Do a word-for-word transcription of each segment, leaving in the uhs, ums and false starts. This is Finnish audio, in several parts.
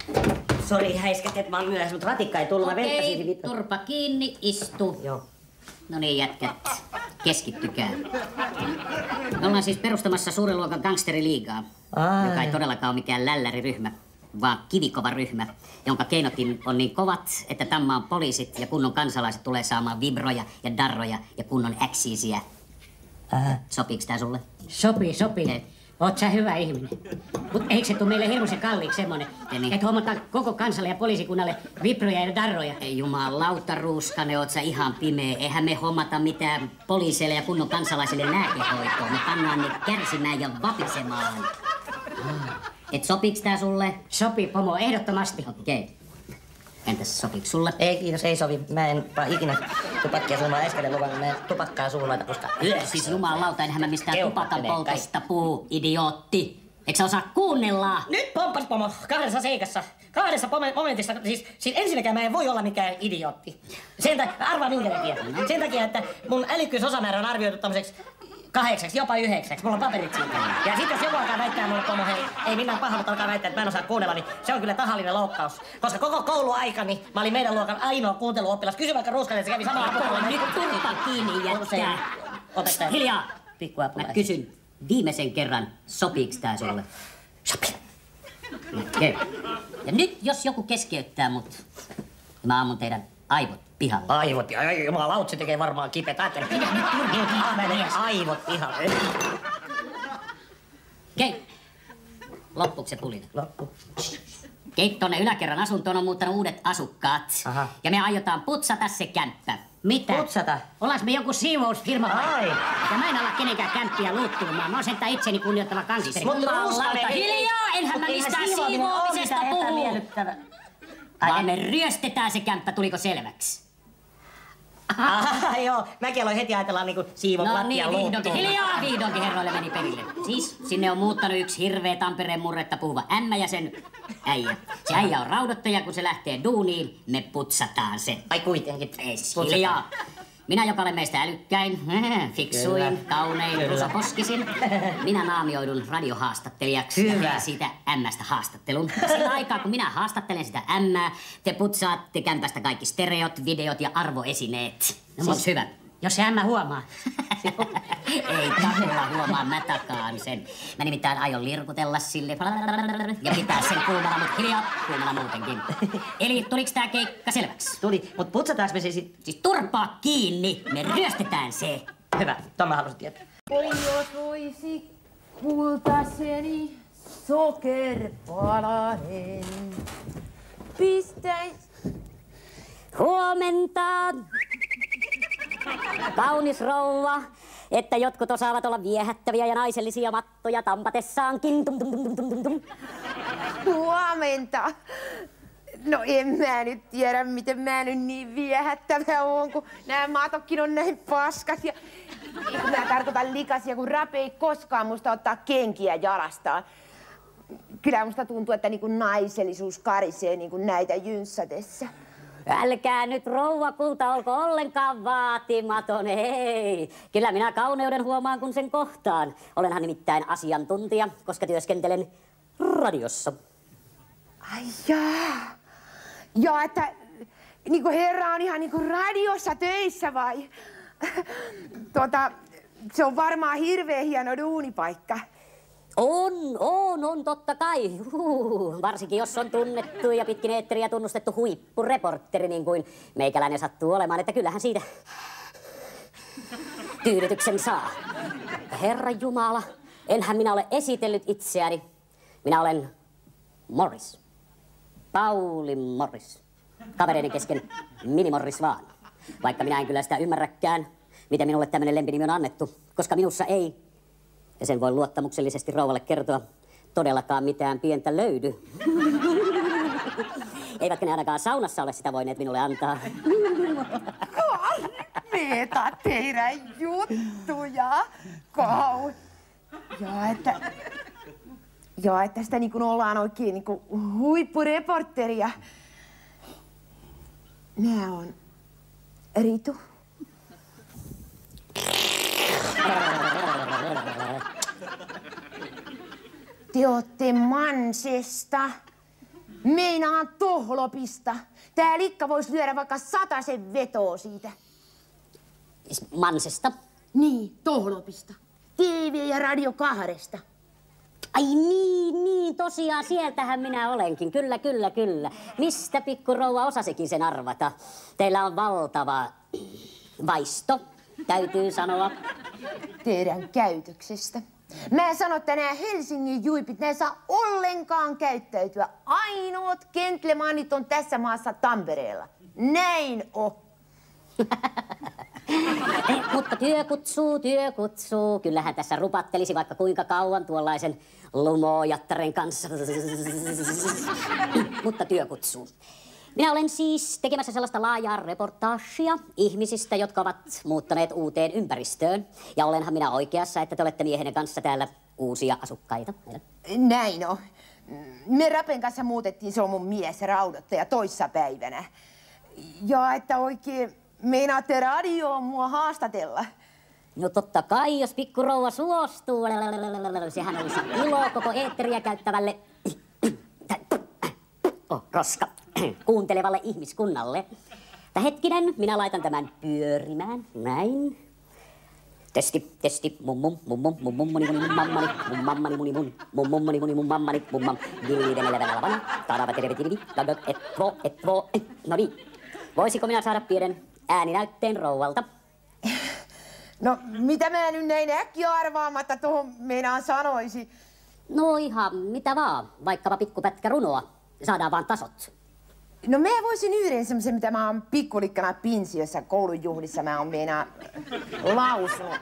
Sori häiskät, että mä oon myöhässä, mutta ratikka ei tullut. Okei, turpa kiinni, istu. Joo. No niin, jätkät. Keskittykää. Me ollaan siis perustamassa suuren luokan gangsteriliigaa, Ai. joka ei todellakaan ole mikään lälläriryhmä, vaan kivikova ryhmä, jonka keinotin on niin kovat, että tämän maan poliisit ja kunnon kansalaiset tulee saamaan vibroja ja darroja ja kunnon äksiisiä. Äh. Sopiiks tää sulle? Sopii, sopii. Et. Oot sä hyvä ihminen. Mut eikö se tuu meille hirmuisen kalliiksi semmonen, niin. että hommataan koko kansalle ja poliisikunnalle viproja ja darroja? Ei jumalauta, Ruuskanen, oot sä ihan pimeä. Eihän me hommata mitään poliiseille ja kunnon kansalaisille lääkehoitoa. Me pannaan ne kärsimään ja vapisemaan. Et sopiiks tää sulle? Sopii, pomo, ehdottomasti. Okei. Entäs sopiiks sulle? Ei kiitos, ei sovi. Mä en vaan ikinä tupakkia suunnaa äsken luvannut. Mä en tupakkaa suun laita, koska... Siis jumalauta, enhän mä mistään Keuhkot tupakan menee poltosta puhu, idiootti. Eikö sä osaa kuunnella? Nyt pomppas, pomo, kahdessa seikassa. Kahdessa momentissa, siis, siis ensinnäkään mä en voi olla mikään idiootti. Sen takia, arvaa minkä takia. Sen takia, että mun älykkyysosamäärä on arvioitu tämmöiseksi kahdeksaksi, jopa yhdeksäksi. Mulla on paperit siitä. Ja sit jos joku alkaa väittää mulle, pomo, hei, ei millään paha, mutta alkaa väittää, että mä en osaa kuunnella, niin se on kyllä tahallinen loukkaus. Koska koko kouluaikani mä olin meidän luokan ainoa kuunteluoppilas. Kysy vaikka Ruuskanen, että se kävi samalla koululla. Nyt turpa kiinni, jätkää. Opettaja. Hiljaa. Pikkuapulainen. Mä kysyn viimeisen kerran, sopiiks tää sulle? Sopii. Okei. Ja nyt jos joku keskeyttää mut, niin mä ammun teidän aivot pihalle. Aivot, ai jumalaut, se tekee varmaan kipeät. Ajattele, pidä nyt turhaan, menee aivot pihalle. Okei. Loppuuko se pulina? Loppu. Keittonne yläkerran asuntoon on muuttanut uudet asukkaat. Aha. Ja me aiotaan putsata se kämppä. Mitä? Putsata. Ollaanko me joku siivousfirma vai? Ai. Ja mä en ala kenenkään kämppiä luuttumaan. Mä oon sentään itseni kunnioittava gangsteri. Mutta Jumalauta, Ruuskanen, ei- hiljaa! Enhän mä Mut eihän mistään siivoaminen oo siivoamisesta mitään puhu. epämiellyttävää. Vaan me ryöstetään se kämppä, tuliko selväksi? Ah, joo, mäkin aloin heti ajatella niinku siivon No lattia niin, luuttuun. vihdoinkin, hiljaa vihdoinkin herroille meni perille. Siis sinne on muuttanut yksi hirveä Tampereen murretta puhuva ämmä ja sen äijä. Se äijä on raudoittaja, kun se lähtee duuniin, me putsataan se. Ai kuitenkin. Ei, hiljaa. Minä, joka olen meistä älykkäin, fiksuin, Kyllä. kaunein, Kyllä. rusoposkisin, minä naamioidun radiohaastattelijaksi ja Hyvä. teen siitä ämmästä haastattelun. Ja sillä aikaa, kun minä haastattelen sitä ämmää, te putsaatte kämpästä kaikki stereot, videot ja arvoesineet. No siis, mut hyvä. Jos se ämmä huomaa. Ei takulla huomaa, mä takaan sen. Mä nimittäin aion lirkutella sille ja pitää sen kuumana, mut hiljaa kuumana muutenkin. Eli tuliks tää keikka selväksi? Tuli, mut putsataanko me se sit? Siis turpaa kiinni, me ryöstetään se. Hyvä, ton mä halusin tietää. Oi jos voisi kultaseni sokerpalanen, pistäis. Huomenta! Kaunis rouva, että jotkut osaavat olla viehättäviä ja naisellisia mattoja tampatessaankin. Tum, tum, tum, tum, tum, tum. Huomenta. No en mä nyt tiedä, miten mä nyt niin viehättävä oon, kun nämä matokkin on näin paskat. Ja kun mä tarkoitan likaisia, kun rape ei koskaan musta ottaa kenkiä jalastaan. Kyllä musta tuntuu, että niin kuin naisellisuus karisee niin kuin näitä jynssätessä. Älkää nyt rouva kulta olko ollenkaan vaatimaton, ei. Kyllä minä kauneuden huomaan, kun sen kohtaan. Olenhan nimittäin asiantuntija, koska työskentelen radiossa. Ai jaa. Ja että niinku herra on ihan niinku radiossa töissä vai? Tota, se on varmaan hirveän hieno duunipaikka. On, on, on totta kai. Huhhuh. Varsinkin jos on tunnettu ja pitkin eetteriä tunnustettu huippureportteri, niin kuin meikäläinen sattuu olemaan, että kyllähän siitä tyydytyksen saa. Herra Jumala, enhän minä ole esitellyt itseäni. Minä olen Morris. Pauli Morris. Kavereiden kesken Mini Morris vaan. Vaikka minä en kyllä sitä ymmärräkään, miten minulle tämmöinen lempinimi on annettu, koska minussa ei, ja sen voi luottamuksellisesti rouvalle kertoa, todellakaan mitään pientä löydy. Eivätkä ne ainakaan saunassa ole sitä voineet minulle antaa. Karmeeta teidän juttuja. Kau. Ja että... Ja että sitä niin kuin ollaan oikein niin kuin huippureportteria. Nää on Ritu. Te ootte Mansesta. Meinaan tohlopista. Tää likka vois lyödä vaikka satasen vetoa siitä. Siis Mansesta. Niin, tohlopista. T V ja Radio kahdesta. Ai niin, niin, tosiaan sieltähän minä olenkin. Kyllä, kyllä, kyllä. Mistä pikkurouva osasikin sen arvata? Teillä on valtava vaisto, täytyy sanoa. Teidän käytöksestä. Mä sanon, että nämä Helsingin juipit, ne ei saa ollenkaan käyttäytyä. Ainoat gentlemanit on tässä maassa Tampereella. Näin on. Mutta työ kutsuu, työ kutsuu. Kyllähän tässä rupattelisi vaikka kuinka kauan tuollaisen lumojattaren kanssa. Mutta työ kutsuu. Minä olen siis tekemässä sellaista laajaa reportaasia ihmisistä, jotka ovat muuttaneet uuteen ympäristöön. Ja olenhan minä oikeassa, että te olette miehenne kanssa täällä uusia asukkaita. Näin on. Me Rapen kanssa muutettiin, se on mun mies, raudottaja, toissapäivänä. Ja että oikein meinaatte radioon mua haastatella. No totta kai, jos pikkurouva suostuu. Sehän olisi ilo koko eetteriä käyttävälle, oh, koska kuuntelevalle ihmiskunnalle. Tää hetkinen, minä laitan tämän pyörimään. Näin. Testi, testi. Mum mum mum mum mum mum muni muni mum mammani mum mammani muni mun mum mum muni muni mum mammani mum mam dilidemelevänä taadava tervetilivi dagat etvo etvo. No niin. Voisiko minä saada pienen ääninäytteen rouvalta? No, mitä mä nyt näin äkkiä arvaamatta tuohon meinaan sanoisi? No ihan mitä vaan. Vaikkapa pikkupätkä runoa. Saadaan vaan tasot. No mä voisin yhden semmosen, mitä mä oon pikkulikkana pinsiössä koulujuhlissa mä oon meinaa lausunut.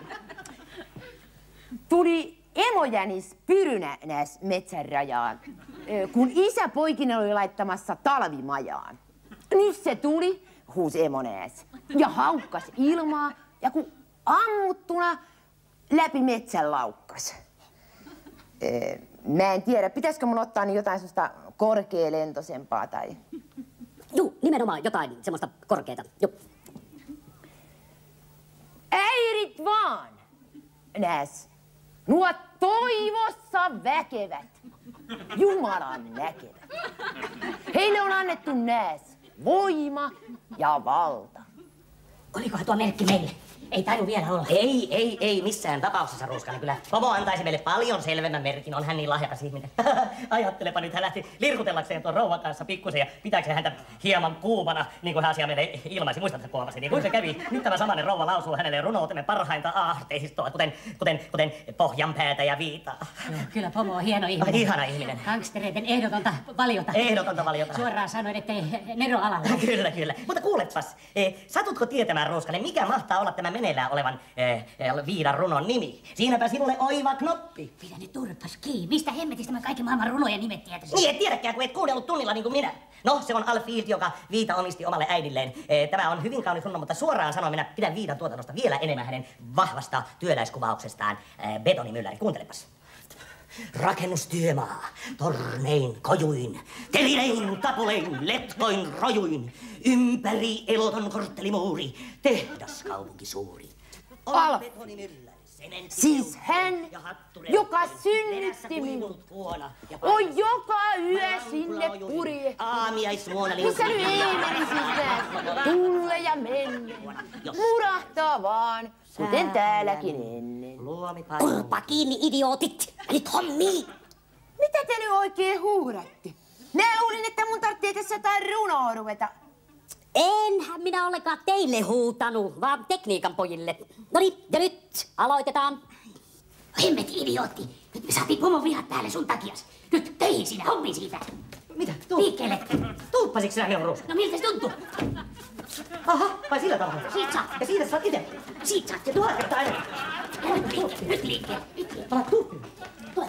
Tuli emojänis pyrynäs metsän rajaan, kun isä poikinen oli laittamassa talvimajaan. Nyt se tuli, huusi emonääs, ja haukkas ilmaa, ja kun ammuttuna läpi metsän laukkas. Mä en tiedä, pitäisikö mun ottaa niin jotain semmoista korkealentoisempaa tai... Juu, nimenomaan jotain semmoista korkeata. Juu. Äirit vaan, nääs, nuo toivossa väkevät, Jumalan näkevät. Heille on annettu nääs voima ja valta. Olikohan tuo merkki meille? Ei tainnut vielä olla. Ei, ei, ei missään tapauksessa, Ruuskanen. Kyllä Pomo antaisi meille paljon selvemmän merkin. On hän niin lahjakas ihminen. Ajattelepa nyt, hän lähti lirkutellakseen tuon rouvan kanssa pikkusen ja pitääkseen häntä hieman kuumana, niin kuin hän asia meille ilmaisi. Muistatko kuomasi? Niin kuin se kävi. Nyt tämä samainen rouva lausuu hänelle runoutemme parhainta aarteistoa, kuten, kuten, kuten Pohjanpäätä ja Viitaa. Joo, kyllä Pomo on hieno ihminen. Ihana ihminen. Gangstereiden ehdotonta valiota. Ehdotonta valiota. Suoraan sanoen, ettei Nero alalla. Kyllä, kyllä. Mutta kuulepas, eh, satutko tietämään, Ruuskanen, mikä mahtaa olla tämä meneillään olevan eh, Viidan runon nimi? Siinäpä sinulle oiva knoppi. Pidä nyt turpas kiinni. Mistä hemmetistä mä kaiken maailman runojen nimet tietäisin? Niin et tiedäkään, kun et kuunnellut tunnilla niin kuin minä. No, se on Al Field, joka Viita omisti omalle äidilleen. Eh, tämä on hyvin kaunis runo, mutta suoraan sanoen minä pidän Viidan tuotannosta vielä enemmän hänen vahvasta työläiskuvauksestaan. Eh, betonimylläri, kuuntelepas. Rakennustyömaa, tornein kojuin, telinein, tapulein, letkoin, rojuin, ympäri eloton korttelimuuri, tehdas kaupunki suuri. Al, siis hän, joka synnytti minut, on joka yö sinne puri. Missä nyt ei menisi nää, tulle ja menne, murahtaa vaan, kuten täälläkin ennen. Kurpa kiinni, idiootit! Nyt hommiin! Mitä te nyt oikein huuratte? Mä luulin, että mun tarvitsee tässä jotain runoa ruveta. Enhän minä ollenkaan teille huutanut, vaan tekniikan pojille. Noniin, ja nyt aloitetaan. Hemmetin idiootti. Nyt me saatiin Pomon vihat päälle sun takias. Nyt töihin sinä, hommiin siitä. Mitä? Tuu. Liikkeelle. Tuuppasitko sinä minun Ruuska? No miltä se tuntuu? Aha, vai sillä tavalla? Siitä saat. Ja siitä saat itse? Siitä saat. Ja tuhat kertaa enemmän. Nyt liikkeelle. Nyt liikkeelle. Nyt liikkeelle. Ala tuu. Tule.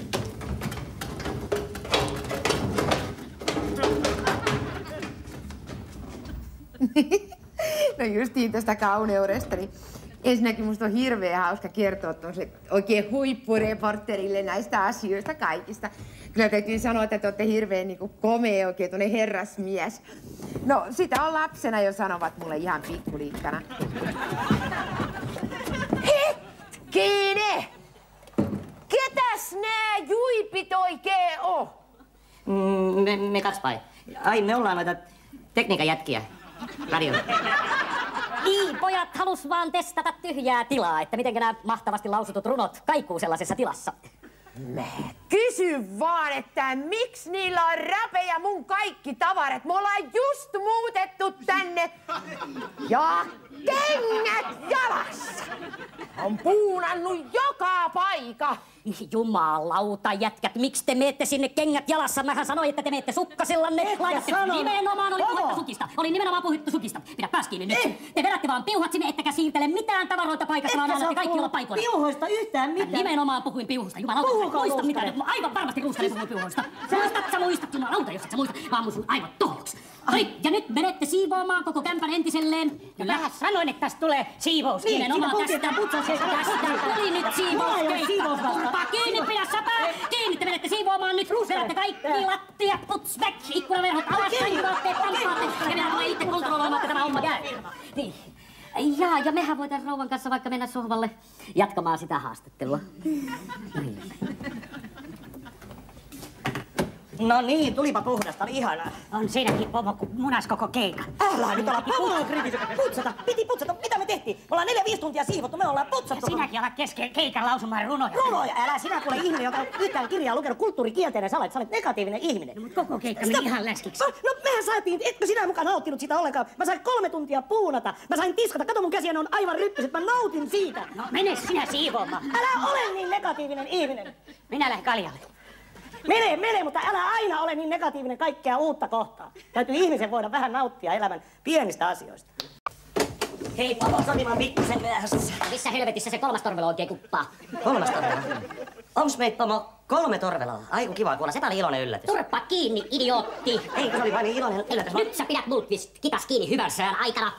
No justiin tästä kauneudesta, niin ensinnäkin musta on hirveän hauska kertoa tuolle oikein huippureporterille näistä asioista kaikista. Kyllä täytyy sanoa, että te olette hirveän niin kuin komea oikein tuonne herrasmies. No sitä on lapsena jo sanovat mulle ihan pikkuliikkana. Hetkinen! Ketäs nää juipit oikein on? Mm, me, me kaks vai? Ai, me ollaan noita tekniikan jätkiä. Radio. Niin, pojat halus vaan testata tyhjää tilaa, että miten nämä mahtavasti lausutut runot kaikuu sellaisessa tilassa. Mä kysyn vaan, että miksi niillä on rapeja mun kaikki tavarat? Me ollaan just muutettu tänne ja kengät jalassa. On puunannut joka paikka. Jumalauta, jätkät, miksi te meette sinne kengät jalassa? Mähän sanoin, että te meette sukkasillanne. Laitatte nimenomaan, oli puhetta sukista. Oli nimenomaan puhuttu sukista. Pidä pääs kiinni nyt. Et. Te vedätte vaan piuhat sinne, ettekä siirtele mitään tavaroita paikasta, vaan annatte kaikki olla paikoilla. Piuhoista yhtään mitään. Mä nimenomaan puhuin piuhusta. Jumalauta, sä muistat mitä nyt. Aivan varmasti Ruuskari puhui piuhoista. Muistat, sä muistat, jumalauta, jos et sä muista. Mä ammun sun aivot tohjoksi. Ai, ja nyt menette siivoamaan koko kämpän entiselleen. Kyllä. Mä sanoin, että tästä tulee siivous. Niin, nimenomaan tästä. Tästä tuli nyt siivouskeikka. Tumpaa kiinni, pidä säpää. Kiinni, te menette siivoamaan nyt. Vedätte kaikki lattiat, puts, väk, ikkunaverhot alas, kaikki vaatteet, tampaatte. Ja minä olen itse kontrolloimaan, että tämä homma käy. Niin. Jaa, ja mehän voitais rouvan kanssa vaikka mennä sohvalle jatkamaan sitä haastattelua. No niin, tulipa puhdasta, oli ihanaa. On siinäkin pomo, kun munas koko keika. Älä nyt olla pomoa kriittistä. Putsata, piti putsata. Mitä me tehtiin? Me ollaan neljä viisi tuntia siivottu, me ollaan putsattu. Ja sinäkin alat kesken keikan lausumaan runoja. Runoja, älä sinä kuule ihminen, joka on yhtään kirjaa lukenut kulttuurikielteinen. Sä olet, sä olet negatiivinen ihminen. No, mut koko keikka meni ihan läskiksi. No, no mehän saatiin, etkö sinä mukaan nauttinut sitä ollenkaan? Mä sain kolme tuntia puunata. Mä sain tiskata. Kato mun käsiä, ne on aivan ryppyset. Mä nautin siitä. No mene sinä siivoamaan. Älä ole niin negatiivinen ihminen. Minä lähden kaljalle. Mene, mene, mutta älä aina ole niin negatiivinen kaikkea uutta kohtaa. Täytyy ihmisen voida vähän nauttia elämän pienistä asioista. Hei, Pomo, sori, mä oon pikkusen myöhässä. Missä helvetissä se kolmas torvelo oikein kuppaa? Kolmas torvelo. Onks meitä, Pomo, kolme torveloa? Aiku kiva kuulla, sepä oli iloinen yllätys. Turpa kiinni, idiootti! Ei, se oli vain niin iloinen yllätys. Nyt sä pidät Mulkvist kitas kiinni hyvän sään aikana.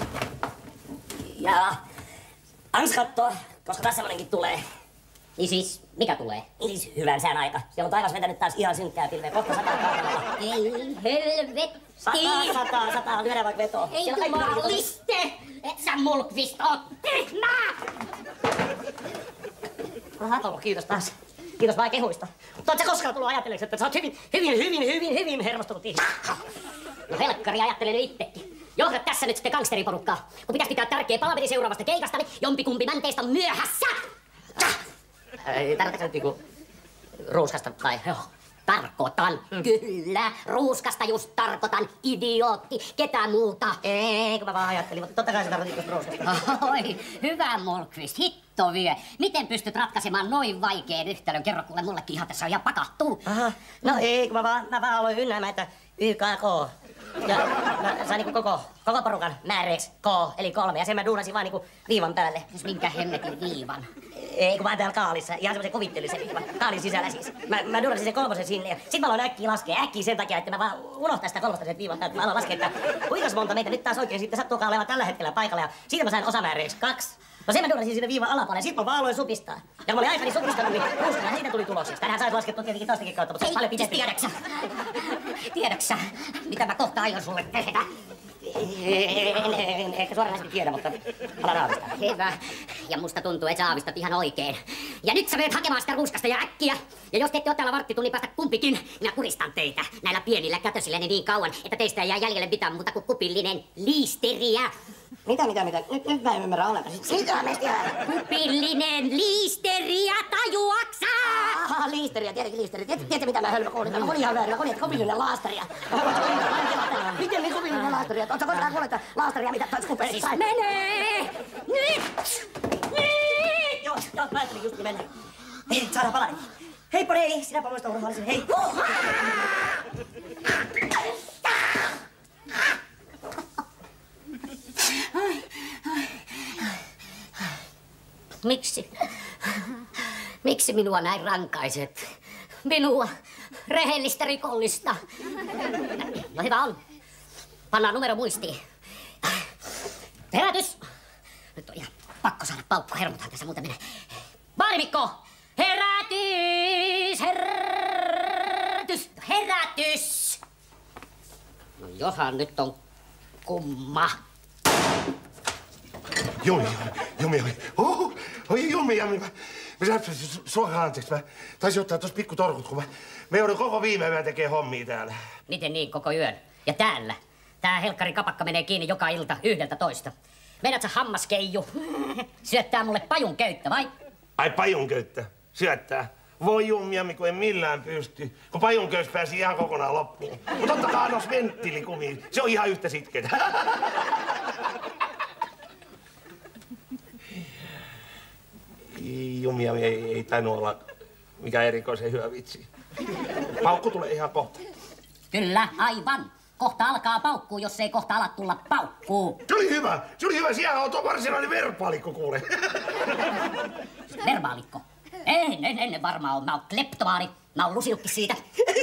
Ja ans kattoo, koska tässä semmonenkin tulee. Niin siis, mikä tulee? Niin siis hyvän sään aika. Siellä on taivas vetänyt taas ihan synkkää pilveä. Kohta sataa kaarnalla. Ei helvetti! Sataa, sataa, sataa. Lyödään vaikka vetoa. Ei jumaliste! Et sä Mulkvist oo tyhmää! Aha, Pomo, kiitos taas. Kiitos vaan kehuista. Mutta oot sä koskaan tullut ajatelleeksi, että sä oot hyvin, hyvin, hyvin, hyvin, hyvin hermostunut ihminen? No helkkari, ajattelen itsekin. Johdat tässä nyt sitten gangsteriporukkaa. Kun pitäis pitää tärkeä palaveri seuraavasta keikasta, niin jompikumpi mänteistä on myöhässä! Tarkoitatko nyt niinku ruuskasta tai joo? Tarkoitan, mm. kyllä. Ruuskasta just tarkoitan, idiootti. Ketä muuta? Ei, kun mä vaan ajattelin, mutta totta kai se tarkoitti just ruuskasta. Oi, hyvä Mulkvist, hitto vie. Miten pystyt ratkaisemaan noin vaikean yhtälön? Kerro kuule mullekin ihan tässä on ihan pakahtuu. Aha, no ei, kun mä vaan, mä vaan aloin ynnäämään, että Y K K. Ja mä sain niinku koko, koko porukan määreeksi K, eli kolme, ja sen mä duunasin vaan niinku viivan päälle. Siis minkä hemmetin viivan? Ei, kun mä oon täällä kaalissa, ihan semmosen kuvitteellisen viivan. Kaalin sisällä siis. Mä, mä duunasin sen kolmosen sinne, ja sit mä aloin äkkiä laskea, äkkiä sen takia, että mä vaan unohtaa sitä kolmosta sen viivan täältä. Mä aloin laskea, että kuinka monta meitä nyt taas oikein sitten sattuukaan olemaan tällä hetkellä paikalla, ja siitä mä sain osamääreeksi kaksi. No sen mä duunasin sinne viivan alapuolelle, ja sit mä vaan aloin supistaa. Ja kun mä olin aikani supistanut, niin ruuskana siitä tuli tulokseksi. Tänään sais laskettua tietenkin toistakin kautta, mutta se on paljon pitempi. Tiedäksä? Tiedäksä, mitä mä kohta aion sulle tehdä? En, en ehkä suoranaisesti tiedä, mutta alan aavistaa. Hyvä. Ja musta tuntuu, että sä aavistat ihan oikein. Ja nyt sä menet hakemaan sitä ruuskasta ja äkkiä. Ja jos te ette ole täällä varttitunnin päästä kumpikin, minä kuristan teitä näillä pienillä kätösilläni niin kauan, että teistä ei jää jäljelle mitään muuta kuin kupillinen liisteriä. Mitä, mitä, mitä? Nyt, nyt mä en ymmärrä ollenkaan. Mitä meistä jää? Kupillinen liisteriä, tajuaksä? Aha, liisteriä, tietenkin liisteriä. Tiedätkö, tiedätkö mitä mä hölmö kuulin? Mä olin ihan väärin. Mä kuulin, että kupillinen laastaria. Miten niin kupillinen laastaria? Ootko koskaan kuullut, että laastaria mitä tois kupeissa? Siis menee! Nyt! Nyt! Joo, joo, mä ajattelin just niin mennä. Hei, saadaan palanen. Heippa Rei, sinäpä muista urhaalisen. Hei! Miksi? Miksi minua näin rankaiset? Minua, rehellistä rikollista. No hyvä on. Pannaan numero muistiin. Herätys! Nyt on ihan pakko saada paukku. Hermothan tässä muuten menee. Baarimikko! Herätys! Herätys! Herätys! No johan nyt on kumma. Jumi, jumi, jumi. Oh, oi, jumi, jumi. Mä suokaa anteeksi, mä taisin ottaa tuossa pikku torkut, kun mä, mä joudun koko viime yön tekee hommia täällä. Miten niin koko yön? Ja täällä? Tää helkkari kapakka menee kiinni joka ilta yhdeltä toista. Meidät sä hammaskeiju syöttää mulle pajun köyttä, vai? Ai pajun köyttä? Syöttää? Voi jummiammi, kun en millään pysty. Kun pajun köys pääsi ihan kokonaan loppuun. Mutta ottakaa annos venttiilikumi. Se on ihan yhtä sitketä. Jummiammi ei, ei tainnut olla mikään erikoisen hyvä vitsi. Paukku tulee ihan kohta. Kyllä, aivan. Kohta alkaa paukkuu, jos ei kohta ala tulla paukkuu. Se oli hyvä. Se oli hyvä. Siellä on tuo varsinainen verbaalikko, kuule. Verbaalikko? En, en, en varmaan ole. Mä oon kleptomaani. Mä oon lusiukki siitä.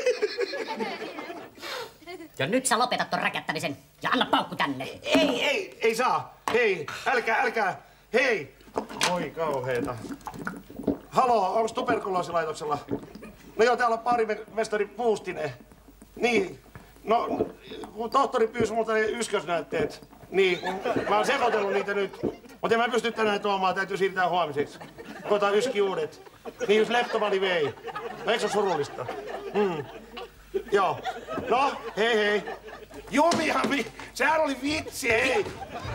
Ja nyt sä lopetat ton räkättämisen ja anna paukku tänne. Ei, ei, ei saa. Hei, älkää, älkää. Hei. Oi kauheeta. Haloo, onks tuberkuloosilaitoksella? No joo, täällä on paarimestari Puustinen. Niin. No, kun tohtori pyysi multa ne yskösnäytteet. Niin, mä oon sekoitellut niitä nyt. Mutta en mä pysty tänään tuomaan, täytyy siirtää huomiseksi. Koitaan yski uudet. Niin just leptomani vei. No, eikö se surullista? Mm. Joo. No, hei hei. Jumiami, sehän oli vitsi, hei.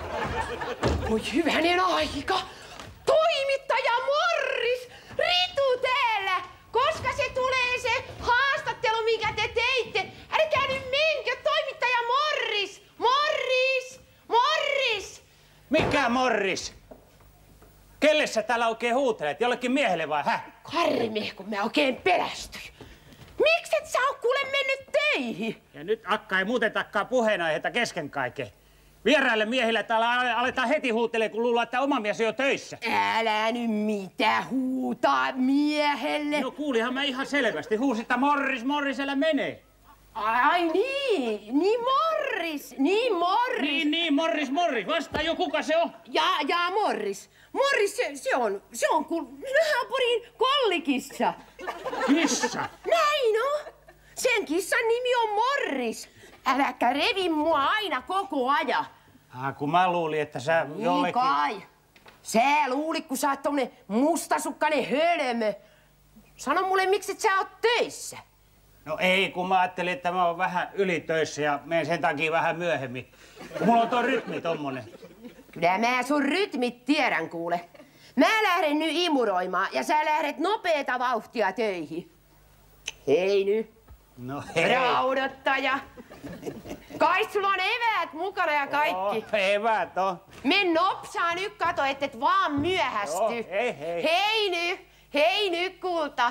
Oi hyvänen aika. Toimittaja Morris, Ritu täällä. Koska se tulee se haastattelu, minkä te teitte? Älkää nyt menkö, toimittaja Morris! Morris! Morris! Mikä Morris? Kelle sä täällä oikein huutelet? Jollekin miehelle vai häh? Karme, kun mä oikein pelästyin. Miksi et sä oo kuule mennyt töihin? Ja nyt akka ei muuten takkaa puheenaiheita kesken kaiken. Vieraille miehille täällä aletaan heti huutelemaan, kun luullaan, että oma mies on jo töissä. Älä nyt mitä huutaa miehelle. No kuulihan mä ihan selvästi. Huusi, että Morris, Morris, älä mene. Ai niin, niin Morris, niin Morris. Niin, niin, Morris, Morris. Vastaa jo, kuka se on? Ja, ja Morris. Morris, se, se on, se on kuin naapurin kollikissa. Kissa? Näin on. Sen kissan nimi on Morris. Äläkä revi mua aina koko ajan. Ah, kun mä luulin, että sä niin jollekin... kai. Sä luulit, kun sä oot tommonen mustasukkainen hölmö. Sano mulle, miksi et sä oot töissä? No ei, kun mä ajattelin, että mä oon vähän ylitöissä ja menen sen takia vähän myöhemmin. Mulla on tuo rytmi tommonen. Kyllä mä sun rytmit tiedän, kuule. Mä lähden nyt imuroimaan ja sä lähdet nopeeta vauhtia töihin. Hei nyt. No hei. Raudottaja. Kai sulla on eväät mukana ja kaikki. Oh, eväät on. Men nopsaa nyt, kato, ettet vaan myöhästy. Joo, hei hei. Hei nyt, hei nyt, kulta.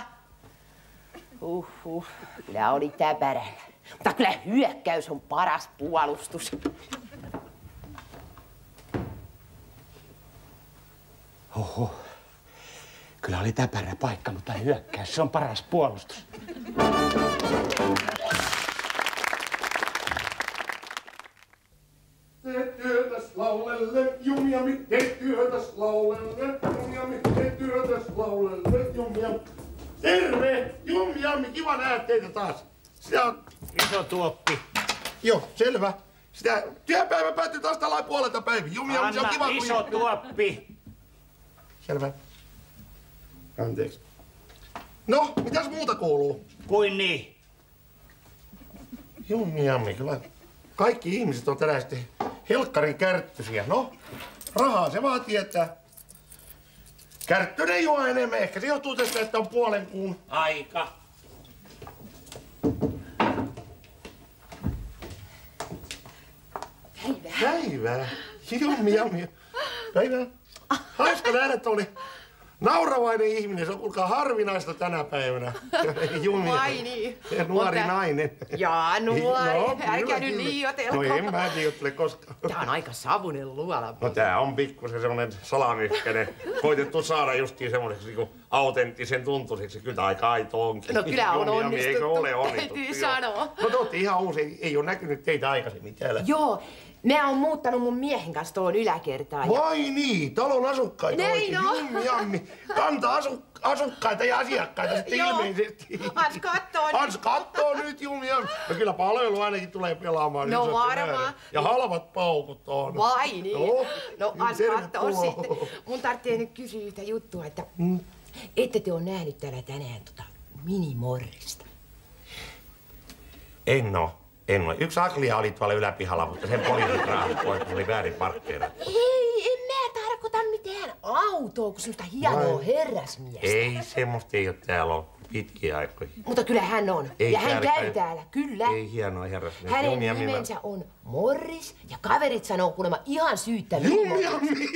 Uhuh, kyllä oli täpärällä. Mutta kyllä hyökkäys on paras puolustus. Oho. Kyllä oli täpärä paikka, mutta hyökkäys, se on paras puolustus. Tee työtäs laulelle, jumiami, tee työtäs laulelle, jumiami, tee työtäs laulelle, jumiami. Terve, jumiami, kiva nähdä teitä taas. Sitä on... Iso tuoppi. Joo, selvä. Sitä työpäivä päättyy taas tällä puolelta päivin. Jumiami, se on kiva, Anna iso kun... tuoppi. Selvä. Anteeksi. No, mitäs muuta kuuluu? Kuin niin? Jumiami, kyllä kaikki ihmiset on tänään sitten helkkarin kärttysiä. No, rahaa se vaatii, että kärttynen juo enemmän. Ehkä se johtuu tästä, että on puolen kuun Aika. Päivää. päivää. Jumiami. Päivää. Hauska nähdä tuollainen nauravainen ihminen. Se on kuulkaa harvinaista tänä päivänä. Jumiami. Vai niin? Ja nuori Mutta- nainen. Jaa, nuori. No, Älkää kyllä, nyt kyllä. liioitelko. No en mä liioittele koskaan. Tää on aika savunen luola. No tää on pikkusen semmonen salamyhkäinen. Koitettu saada justiin semmoiseksi niinku autenttisen tuntuiseksi. Kyllä tää aika aito onkin. No kyllä on Jumiami, onnistuttu, eikö ole onnistuttu? täytyy Joo. sanoa. No te ootte ihan uusi, ei, ei oo näkynyt teitä aikaisemmin täällä. Joo, mä oon muuttanut mun miehen kanssa tuohon yläkertaan. Ja... Vai niin, talon asukkaita Näin oikein. on. Jumiami, kanta asu, asukkaita ja asiakkaita sitten Joo. ilmeisesti. Ans kattoo nyt. Ans kattoo nyt, Jumiami. No kyllä palvelu ainakin tulee pelaamaan. No niin se on varmaan. nähdä. Ja halvat paukut on. Vai niin? Joo. No ans Tervetuloa. kattoo sitten. Mun tarvitsee nyt kysyä yhtä juttua, että ette te ole nähnyt täällä tänään tota Mini-Morrista? En oo. En ole. Yksi Aglia oli tuolla yläpihalla, mutta sen poliisit raahut pois, kun oli väärin parkkeerattu. Ei, en mä tarkoita mitään autoa, kun semmoista hienoa herrasmiestä. Ei, semmoista ei ole täällä ollut pitkiä aikoja. Mutta kyllä hän on. Ei ja hän täällä käy käy. täällä, kyllä. Ei hienoa herrasmiestä. Hänen Jummi, Jammi, nimensä on Morris ja kaverit sanoo kuulemma ihan syyttä Mini-Morris. Jammi.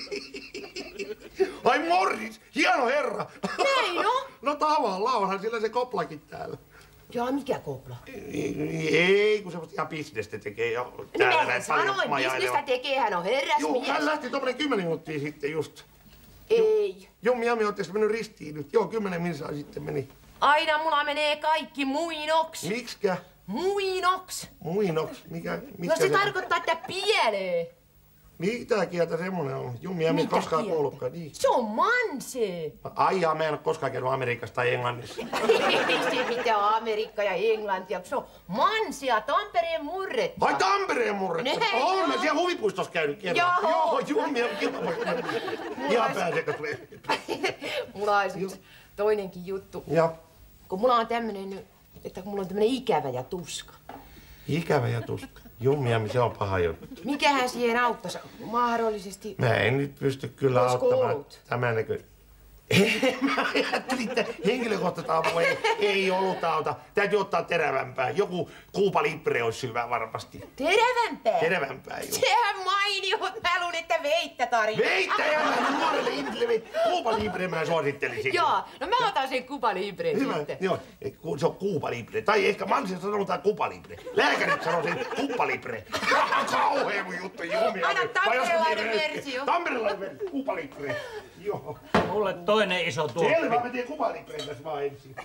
Ai Morris, hieno herra. Näin on. No tavallaan onhan sillä se koplakin täällä. Jaa, mikä kopla? Ei, ei kun semmoista ihan bisnestä tekee jo. No Täällä mehän näin paljon sanoin, majailee. bisnestä tekee, hän on herrasmies. Joo, hän lähti tommonen kymmenen minuuttia sitten just. Ei. Jummi, Jammi, ootteko mennyt ristiin nyt? Joo, kymmenen minsaa sitten meni. Aina mulla menee kaikki muinoks. Miksikä? Muinoks. Muinoks? Mikä? No Mitkä se tarkoittaa, että pielee. Mitä kieltä semmonen on? Jummi, Jammi, Mitä koskaan kieltä? kuullutkaan. Niin. Se on manse. Ai jaa, mä en oo koskaan käynyt Amerikassa tai Englannissa. Ei se mitään Amerikka ja Englantia, se on mansia, Tampereen murretta. Ai Tampereen murretta? Ne, Oon joo. mä siellä huvipuistossa käynyt kerran. Joo. Joo, Jummi, Jammi, ihan pääsekäs tulee. Mulla on yksi toinenkin juttu. Ja Kun mulla on tämmönen, että kun mulla on tämmönen ikävä ja tuska. ikävä ja tuska. Jummi, Jammi, se on paha juttu. Mikähän siihen auttaisi? Mahdollisesti. Mä en nyt pysty kyllä Olisiko auttamaan ollut? tämän näkö... Mä ajattelin, että henkilökohtaista apua ei, ei ollut auta. Täytyy ottaa terävämpää. Joku Cuba Libre olisi hyvä varmasti. Terävämpää? Terävämpää, joo. Sehän mainio, mä luulin, että veittä tarjoaa. Veittä ja mä nuorelle ihmiselle Cuba Libre mä suosittelisin. Joo, no mä otan sen Cuba Libre Hyvä, sitten. joo. Ku- Se on Cuba Libre. Tai ehkä Mansissa sanotaan Cuba Libre. Lääkärit sanoo sen Cuba Libre. Kauhea mun juttu, Jummi. Aina tamperelainen versio. Tamperelainen versio. Cuba Libre. Joo. Mulle toinen iso tuoppi. Selvä, mä teen Cuba Libren tässä vaan ensin.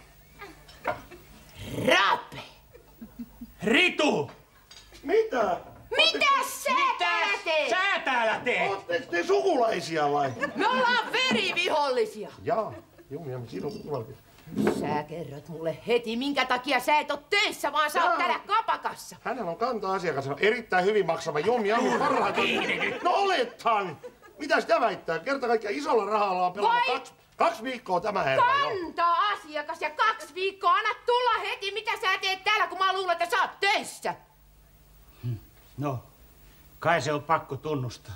Rape! Ritu! Mitä? Mitä sä täällä teet? Sä täällä teet? Ootteko te sukulaisia vai? Me ollaan verivihollisia. Jaa. Jummi, Jammi, siinä on Cuba Libre. Sä kerrot mulle heti, minkä takia sä et oo töissä, vaan sä oot Jaa. täällä kapakassa. Hänellä on kanta-asiakas, hän on erittäin hyvin maksava Jummi, Jammi, parhaat. No olethan! Mitä sitä väittää? Kerta kaikkiaan isolla rahalla on pelannut Vai- kaksi, kaksi viikkoa tämä herra jo. Kanta-asiakas ja kaksi viikkoa. Anna tulla heti, mitä sä teet täällä, kun mä luulen, että sä oot töissä. No, kai se on pakko tunnustaa.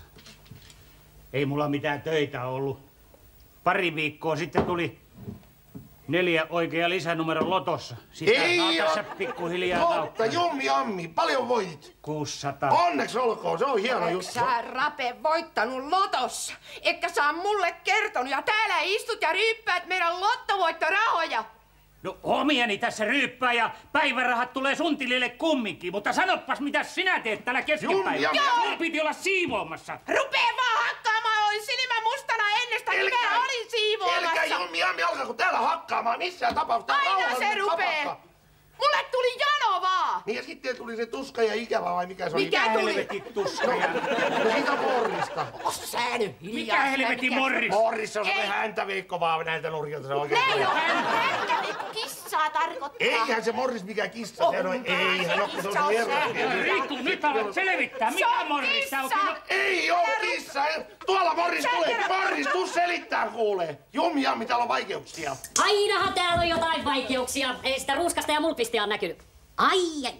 Ei mulla mitään töitä ollut. Pari viikkoa sitten tuli neljä oikea lisänumero lotossa. Sitä saa oo- tässä pikkuhiljaa Totta, nauttia. Jummi, Jammi, paljon voitit. kuusisataa. Onneksi olkoon, se on hieno juttu. Sä, Rape, voittanut lotossa, etkä saa mulle kertonut. Ja täällä istut ja ryyppäät meidän lottovoittorahoja. No omiani tässä ryyppää ja päivärahat tulee sun tilille kumminkin, mutta sanoppas mitä sinä teet täällä keskenpäin. Jummi, Sun Jammi. piti olla siivoamassa. Rupee vaan hakkaamaan, olin silmä mustana ennestä, niin mä olin siivoamassa. Elkä Jummi, Jammi, alkaako täällä hakkaamaan missään tapauksessa. Aina Rauhallinen se rupee. kapakka. Mulle tuli jano vaan. Niin ja sitten tuli se tuska ja ikävä vai mikä se oli? Mikä tuli? Helvetin tuska. ja- No siitä Morrista. Ossa sä nyt Mikä helvetin Morris? Morris on Ei. se häntä Veikko vaan näiltä nurkilta se oikein. Näin on. Häntä nyt kissaa tarkoittaa. Eihän se Morris mikään kissa, se on, On ei, hän on, se on se herra. Riitu, nyt alat selvittää, Se mikä on Morris sä kissa. oot. Ei oo kissa! Tuolla Morris tulee! Morris, tuu selittää kuulee! Jummi, Jammi, täällä on vaikeuksia. Ainahan täällä on jotain vaikeuksia. Ei sitä ruuskasta ja mulkvistia on näkynyt. Ai, ai.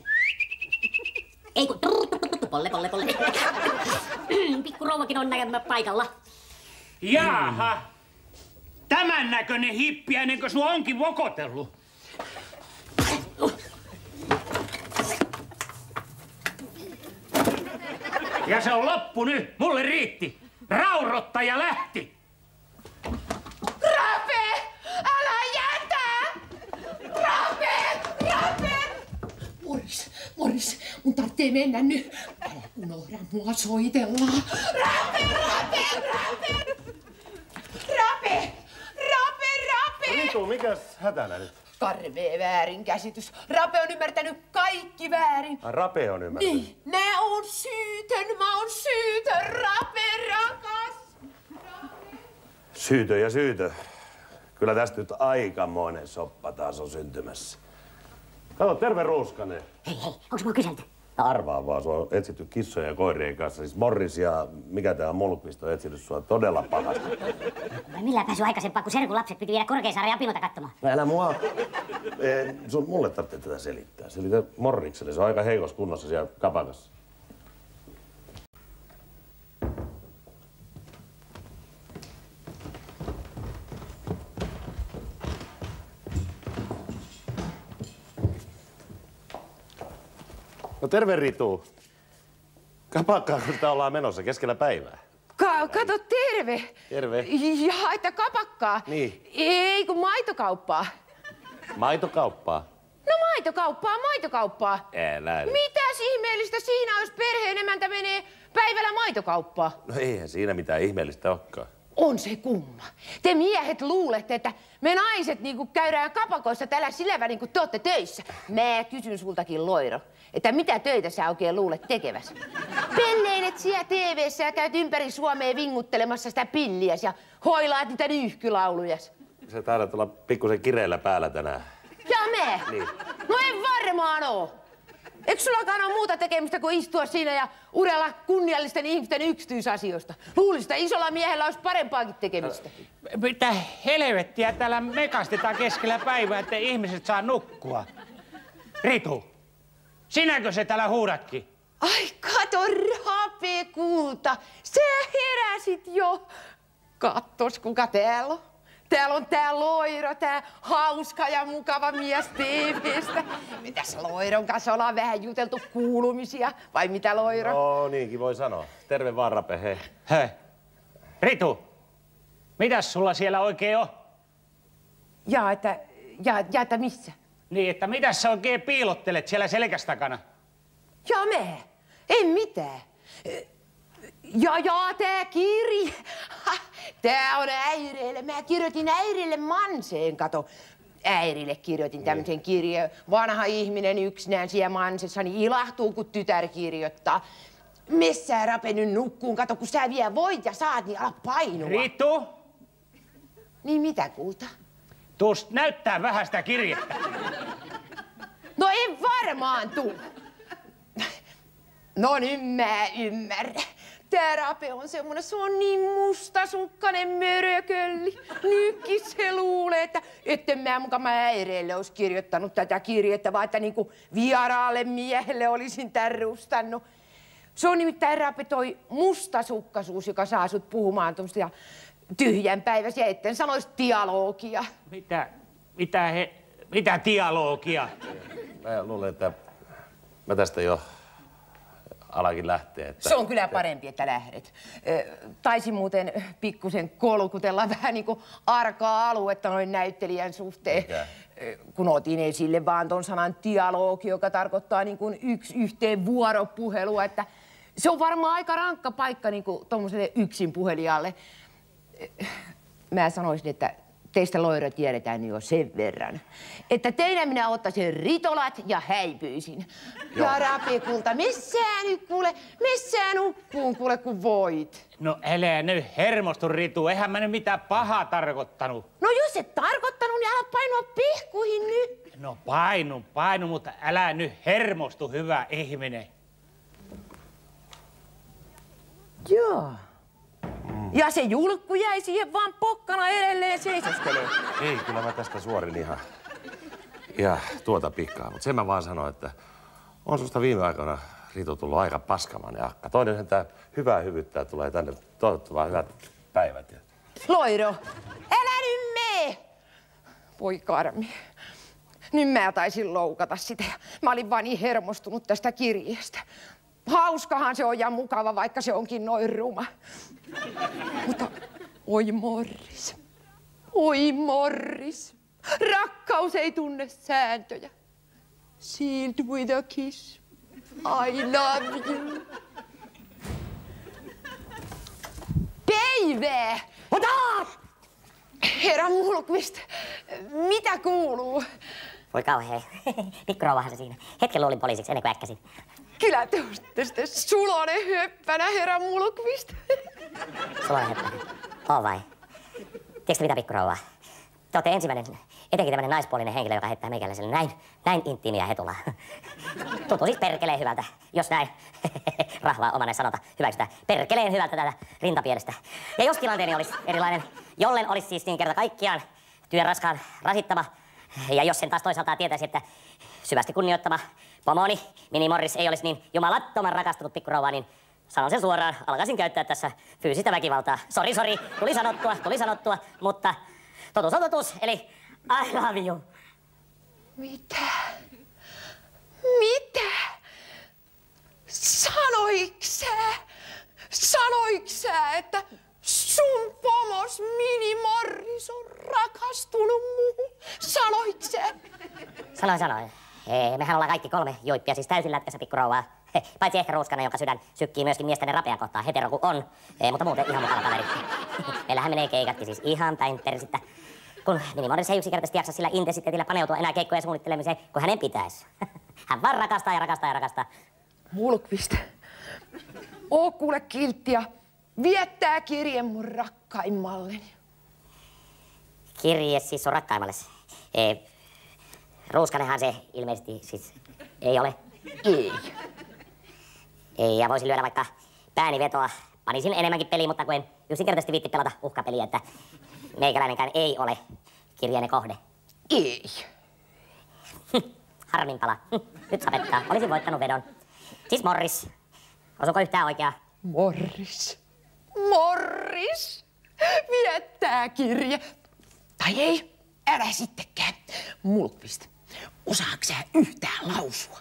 Ei kun... Polle, polle, polle. Pikku rouvakin on näkemä paikalla. Jaaha. Tämän näköinen hippiäinen, kun sua onkin vokotellut. Ja se on loppu nyt. Mulle riitti. Raurottaja lähti. Rape! Älä jätä! Rape! Rape! Morris, Morris, mun tarvitsee mennä nyt. Älä unohda mua soitellaan. Rape, Rape, Rape! Rape! Rape, Rape! Ritu, mikäs hätänä nyt? Karmee väärinkäsitys. Rape on ymmärtänyt kaikki väärin. Rape on ymmärtänyt. Niin, mä oon syytön, mä oon syytön, Rape, rakas! Syytö ja syytö. Kyllä tästä nyt aikamoinen soppa taas on syntymässä. Kato, terve Ruuskanen. Hei, hei, onks mua kyselty? Arvaa vaan, sua on etsitty kissojen ja koirien kanssa. Siis Morris ja mikä tää Molkvist on etsinyt sua todella pahasti. Vai millään pääsy aikaisempaa, kun serkun lapset piti viedä Korkeasaaren apinoita katsomaan? No älä mua... Ei, sun, mulle tarvitsee tätä selittää. Selitä Morrikselle, se on aika heikossa kunnossa siellä kapakassa. No terve Ritu. Kapakkaan, kun sitä ollaan menossa keskellä päivää. Ka kato, terve. Terve. Ja, että kapakkaa. Niin. Ei, kun maitokauppaa. Maitokauppaa. No maitokauppaa, maitokauppaa. Älä. Mitäs ihmeellistä siinä, jos perheen emäntä menee päivällä maitokauppaan? No eihän siinä mitään ihmeellistä olekaan. On se kumma. Te miehet luulette, että me naiset niinku käydään kapakoissa tällä sillä välin, kun te ootte töissä. Mä kysyn sultakin, Loiro, että mitä töitä sä oikein luulet tekeväs? Pelleilet siellä T V:ssä ja käyt ympäri Suomea vinguttelemassa sitä pilliäs ja hoilaat niitä nyyhkylaulujas. Se taidat olla pikkusen kireellä päällä tänään. Ja me? Niin. No en varmaan oo. Eikö sullakaan ole muuta tekemistä kuin istua siinä ja urella kunniallisten ihmisten yksityisasioista? Luulisin, että isolla miehellä olisi parempaakin tekemistä. Mitä helvettiä täällä mekastetaan keskellä päivää, että ihmiset saa nukkua? Ritu, sinäkö se täällä huudatkin? Ai kato, Rapekulta, sä heräsit jo. Kattos, kuka täällä on. Täällä on tää Loiro, tää hauska ja mukava mies T V:stä. Mitäs Loiron kanssa ollaan vähän juteltu kuulumisia, vai mitä Loiro? No niinkin voi sanoa. Terve vaan Rape, hei. Hei. Ritu, mitäs sulla siellä oikein on? Ja että, ja, ja että missä? Niin, että mitäs sä oikein piilottelet siellä selkäs takana? Ja me? Ei mitään. Ja, ja, tää kirja. Tää on äireille. Mä kirjoitin äirille Manseen, kato. Äirille kirjoitin tämmöisen kirjeen. Vanha ihminen yksinään siellä Mansessa, niin ilahtuu, kun tytär kirjoittaa. Missä Rape nyt nukkuun? Kato, kun sä vielä voit ja saat, niin ala painua. Ritu! Niin mitä, kulta? Tuus näyttää vähän sitä kirjettä. No en varmaan tuu. No nyt mä ymmärrän. Tää Rape on semmonen, se on niin mustasukkainen mörökölli. Nytkin se luulee, että etten mä mukaan äireille olisi kirjoittanut tätä kirjettä, vaan että niinku vieraalle miehelle olisin tän rustannut. Se on nimittäin, Rape, toi mustasukkaisuus, joka saa sut puhumaan tuommoista tyhjänpäiväisiä, etten sanois dialogia. Mitä, mitä he, mitä dialogia? Mä luulen, että mä tästä jo alakin lähtee. Että... Se on kyllä parempi, että lähdet. Taisin muuten pikkusen kolkutella vähän niin kuin arkaa aluetta noin näyttelijän suhteen. Mikä? Kun otin esille vaan ton sanan dialogi, joka tarkoittaa niin kuin yksi yhteen vuoropuhelua, että se on varmaan aika rankka paikka niin kuin tommoselle yksin puhelijalle. Mä sanoisin, että teistä Loiro tiedetään jo sen verran, että teidän minä ottaisin ritolat ja häipyisin. Joo. Ja Rapekulta, missä nyt kuule, missä nukkuun kuule kun voit? No älä nyt hermostu, Ritu, eihän mä nyt mitään pahaa tarkoittanut. No jos et tarkoittanut, niin älä painua pihkuihin nyt. No painu, painu, mutta älä nyt hermostu, hyvä ihminen. Joo. Ja se julkku jäi siihen vaan pokkana edelleen seisoskelee. Ei, kyllä mä tästä suorin ihan, ihan tuota pikkaa. Mutta sen mä vaan sanoin, että on susta viime aikoina, Ritu, tullut aika paskamainen akka. Toinen sentään hyvää hyvyyttää tulee tänne. Toivottavasti vaan hyvät päivät. Loiro, älä nyt mee! Voi karmi. Nyt mä taisin loukata sitä. Mä olin vaan niin hermostunut tästä kirjeestä. Hauskahan se on ja mukava, vaikka se onkin noin ruma. Mutta oi Morris, oi Morris, rakkaus ei tunne sääntöjä. Sealed with a kiss, I love you. Päivää! Ota! Herra Molkvist, mitä kuuluu? Voi kauhea. Pikkurouvahan se siinä. Hetken luulin poliisiksi ennen kuin äkkäsin. Kyllä te olette sitten sulonen höppänä, herra Molkvist. Sulonen höppänä. Oo vai? Tiedätkö mitä, pikkurouva? te olette ensimmäinen, etenkin tämmöinen naispuolinen henkilö, joka heittää meikäläiselle näin, näin intiimiä hetulaa. Tuntuu siis perkeleen hyvältä, jos näin rahvaa omanen sanota hyväksytään. Perkeleen hyvältä tätä rintapielestä. Ja jos tilanteeni olisi erilainen, jollen olisi siis niin kerta kaikkiaan työn raskaan rasittama, ja jos sen taas toisaalta tietäisi, että syvästi kunnioittama pomoni Mini Morris ei olisi niin jumalattoman rakastunut pikkurouvaa, niin sanon sen suoraan, alkaisin käyttää tässä fyysistä väkivaltaa. Sori, sori, tuli sanottua, tuli sanottua, mutta totuus on totuus, eli I love you. Mitä? Mitä? Sanoiksä? Sanoiksä, että sun pomos Mini Morris on rakastunut muuhun? Sanoiksä? Sanoin, sanoin. Ee, mehän ollaan kaikki kolme joippia, siis täysin lätkässä pikkurouvaa. He, paitsi ehkä Ruuskanen, jonka sydän sykkii myöskin miesten rapea kohtaa, hetero kuin on. Ee, mutta muuten ihan mukava kaveri. Meillähän menee keikatkin siis ihan päin persittä. Kun Mini Morris ei yksinkertaisesti jaksa sillä intensiteetillä paneutua enää keikkojen suunnittelemiseen, kun hänen pitäisi. Hän vaan rakastaa ja rakastaa ja rakastaa. Mulkvist, oo kuule kiltti ja viettää kirje mun rakkaimmalleni. Kirje siis sun rakkaimmallesi. Ee, Ruuskanenhan se ilmeisesti siis ei ole. Ei. Ei, ja voisin lyödä vaikka pääni vetoa. Panisin enemmänkin peliin, mutta kun en yksinkertaisesti viitti pelata uhkapeliä, että meikäläinenkään ei ole kirjeinen kohde. Ei. Harmin pala. Nyt sapettaa. Olisin voittanut vedon. Siis Morris. Osuuko yhtään oikeaa? Morris. Morris. Viettää kirje. Tai ei, älä sittenkään. Mulkvist, osaatko sä yhtään lausua?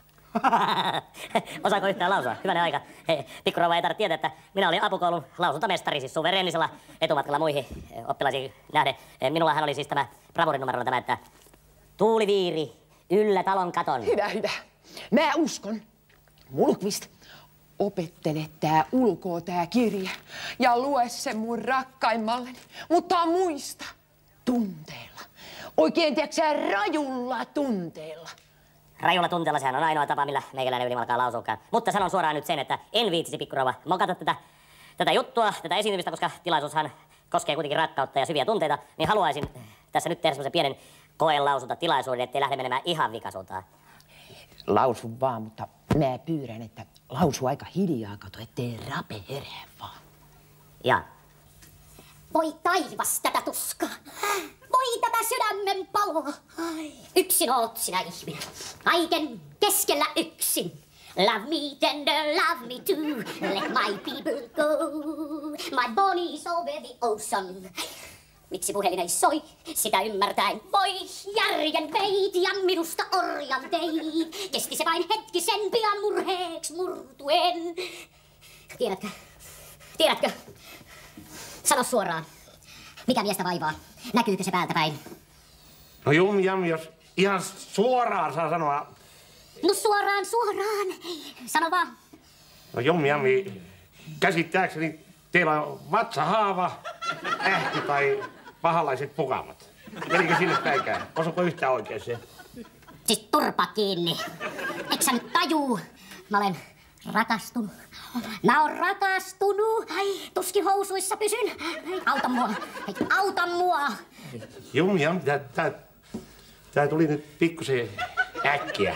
Osaako yhtään lausua? Hyvänen aika. Pikkurouva ei tarvitse tietää, että minä olin apukoulun lausuntamestari, siis suvereenisella etumatkalla muihin oppilaisiin nähden. Minullahan oli siis tämä bravurinumero tämä, että tuuliviiri yllä talon katon. Hyvä, hyvä. Mä uskon. Mulkvist, opettele tää ulkoa tää kirja ja lue sen mun rakkaimalleni. Mutta muista, tunteella. Oikein, tiedätkö sä, rajulla tunteella. Rajulla tunteella sehän on ainoa tapa, millä meikäläinen ylimalkaa lausuukaan. Mutta sanon suoraan nyt sen, että en viitsisi pikkurouva mokata tätä, tätä juttua, tätä esiintymistä, koska tilaisuushan koskee kuitenkin rakkautta ja syviä tunteita, niin haluaisin tässä nyt tehdä semmoisen pienen koelausunta tilaisuuden, ettei lähde menemään ihan vikasuuntaan. Lausu vaan, mutta mä pyydän, että lausu aika hiljaa, kato, ettei rape herää vaan. Ja. Voi taivas tätä tuskaa. Voi tätä sydämen paloa. Yksin oot sinä ihminen. Kaiken keskellä yksin. Love me tender, love me too. Let my people go. My body's over the ocean. Miksi puhelin ei soi? Sitä ymmärtäen voi. Järjen veit ja minusta orjan teit. Kesti se vain hetkisen pian murheeks murtuen. Tiedätkö? Tiedätkö? Sano suoraan. Mikä miestä vaivaa? Näkyykö se päältä päin? No jum jam, jos ihan suoraan saa sanoa. No suoraan, suoraan. Sano vaan. No jum jam, käsittääkseni teillä on vatsahaava, ähky tai pahalaiset pukamat. Menikö sinne päinkään? Osuuko yhtään oikein se? Siis turpa kiinni. Eikö sä nyt tajuu? Mä olen rakastunut. Mä oon rakastunut. Tuskin housuissa pysyn. Auta mua. Hei, auta mua. Jum jam, tää, tää, tää tuli nyt pikkusen äkkiä.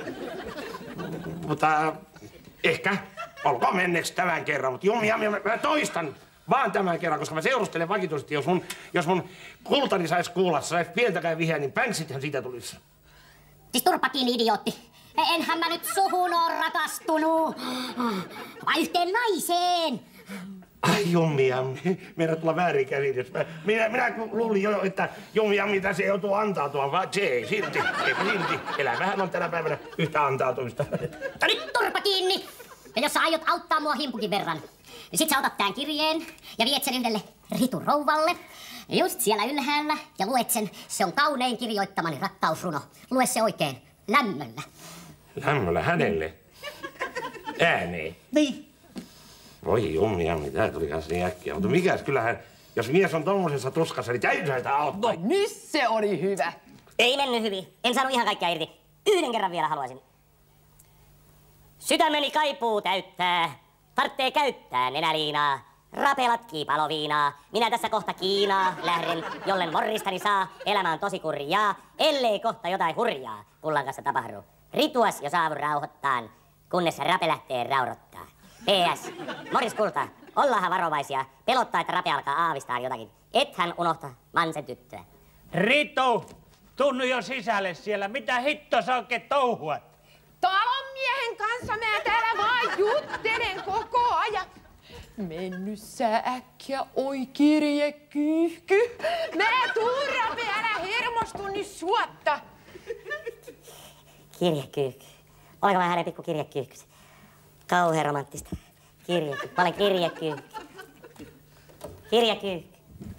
Mutta ehkä olkoon menneeksi tämän kerran, mutta jum jam, mä toistan vaan tämän kerran, koska mä seurustelen vakituisesti, jos mun, jos mun kultani sais kuulla, sais pientäkään vihjeä, niin pänksithän siitä tulisi. Siis turpa kiinni, idiootti. Enhän mä nyt suhun oo rakastunut. Vai yhteen naiseen. Ai jummia, meidän tulla väärinkäsitys. Minä, minä luulin jo, että jummia, mitä se joutuu antautua, vaan se ei silti, eipä silti. Elämähän on tänä päivänä yhtä antautumista. No nyt turpa kiinni. Ja jos sä aiot auttaa mua himpukin verran, niin sit sä otat tän kirjeen ja viet sen yhdelle Ritu rouvalle. Just siellä ylhäällä ja luet sen. Se on kaunein kirjoittamani rakkausruno. Lue se oikein. Lämmöllä. Lämmöllä hänelle? Ääneen? Niin. Voi jummia, tää tuli kanssa niin äkkiä. Mutta mikäs, kyllähän, jos mies on tommosessa tuskassa, niin täytyy sitä auttaa. No nyt se oli hyvä. Ei mennyt hyvin. En saanut ihan kaikkea irti. Yhden kerran vielä haluaisin. Sydämeni kaipuu täyttää. Tarttee käyttää nenäliinaa. Rapelat kiipaloviinaa. Minä tässä kohta Kiinaa lähden, jollen morristani saa. Elämä on tosi kurjaa, ellei kohta jotain hurjaa pullan kanssa tapahdu. Rituas jo saavun rauhoittaan, kunnes Rape lähtee raurottaa. P S. Morris kulta, ollaanhan varovaisia. Pelottaa, että Rape alkaa aavistaa jotakin. Ethän unohta Mansen tyttöä. Ritu, tunnu jo sisälle siellä. Mitä hitto sä oikein touhuat? Talonmiehen kanssa mä täällä vaan juttelen koko ajan. Mennyt sä äkkiä, oi kirjekyyhky. Mä tuun, Rape, älä hermostu nyt suotta. Kirjekyykky. Olenko mä hänen pikku kirjekyykkysi? Kauhean romanttista. Kirjekyykky. Mä olen kirjekyykky. Kirjekyykky.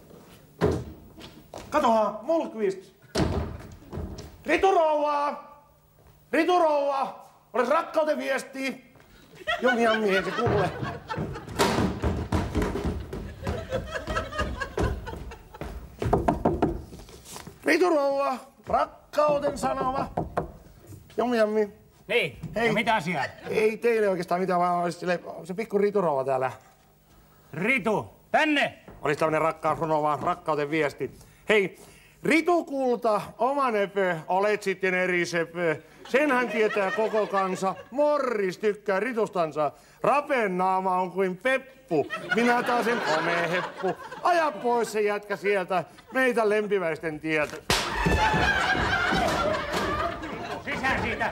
Katohan, Mulkvist. Riturouva! Riturouva! Oles rakkauden viesti. Jonkin miehen se kuule. Riturouva! Rakkauden sanoma. Jommi jammi. Niin, Hei. ja mitä asiaa? Ei teille oikeastaan mitään, vaan olisi sille, se pikku Riturouva täällä. Ritu, tänne! Olisi tämmönen rakkausruno, rakkauden viesti. Hei, Ritu kulta, oma nepö, olet sitten eri sepö. Senhän tietää koko kansa. Morris tykkää Ritustansa. Rapen naama on kuin peppu. Minä taas en komee heppu. Aja pois se jätkä sieltä, meitä lempiväisten tieltä. Sisään siitä!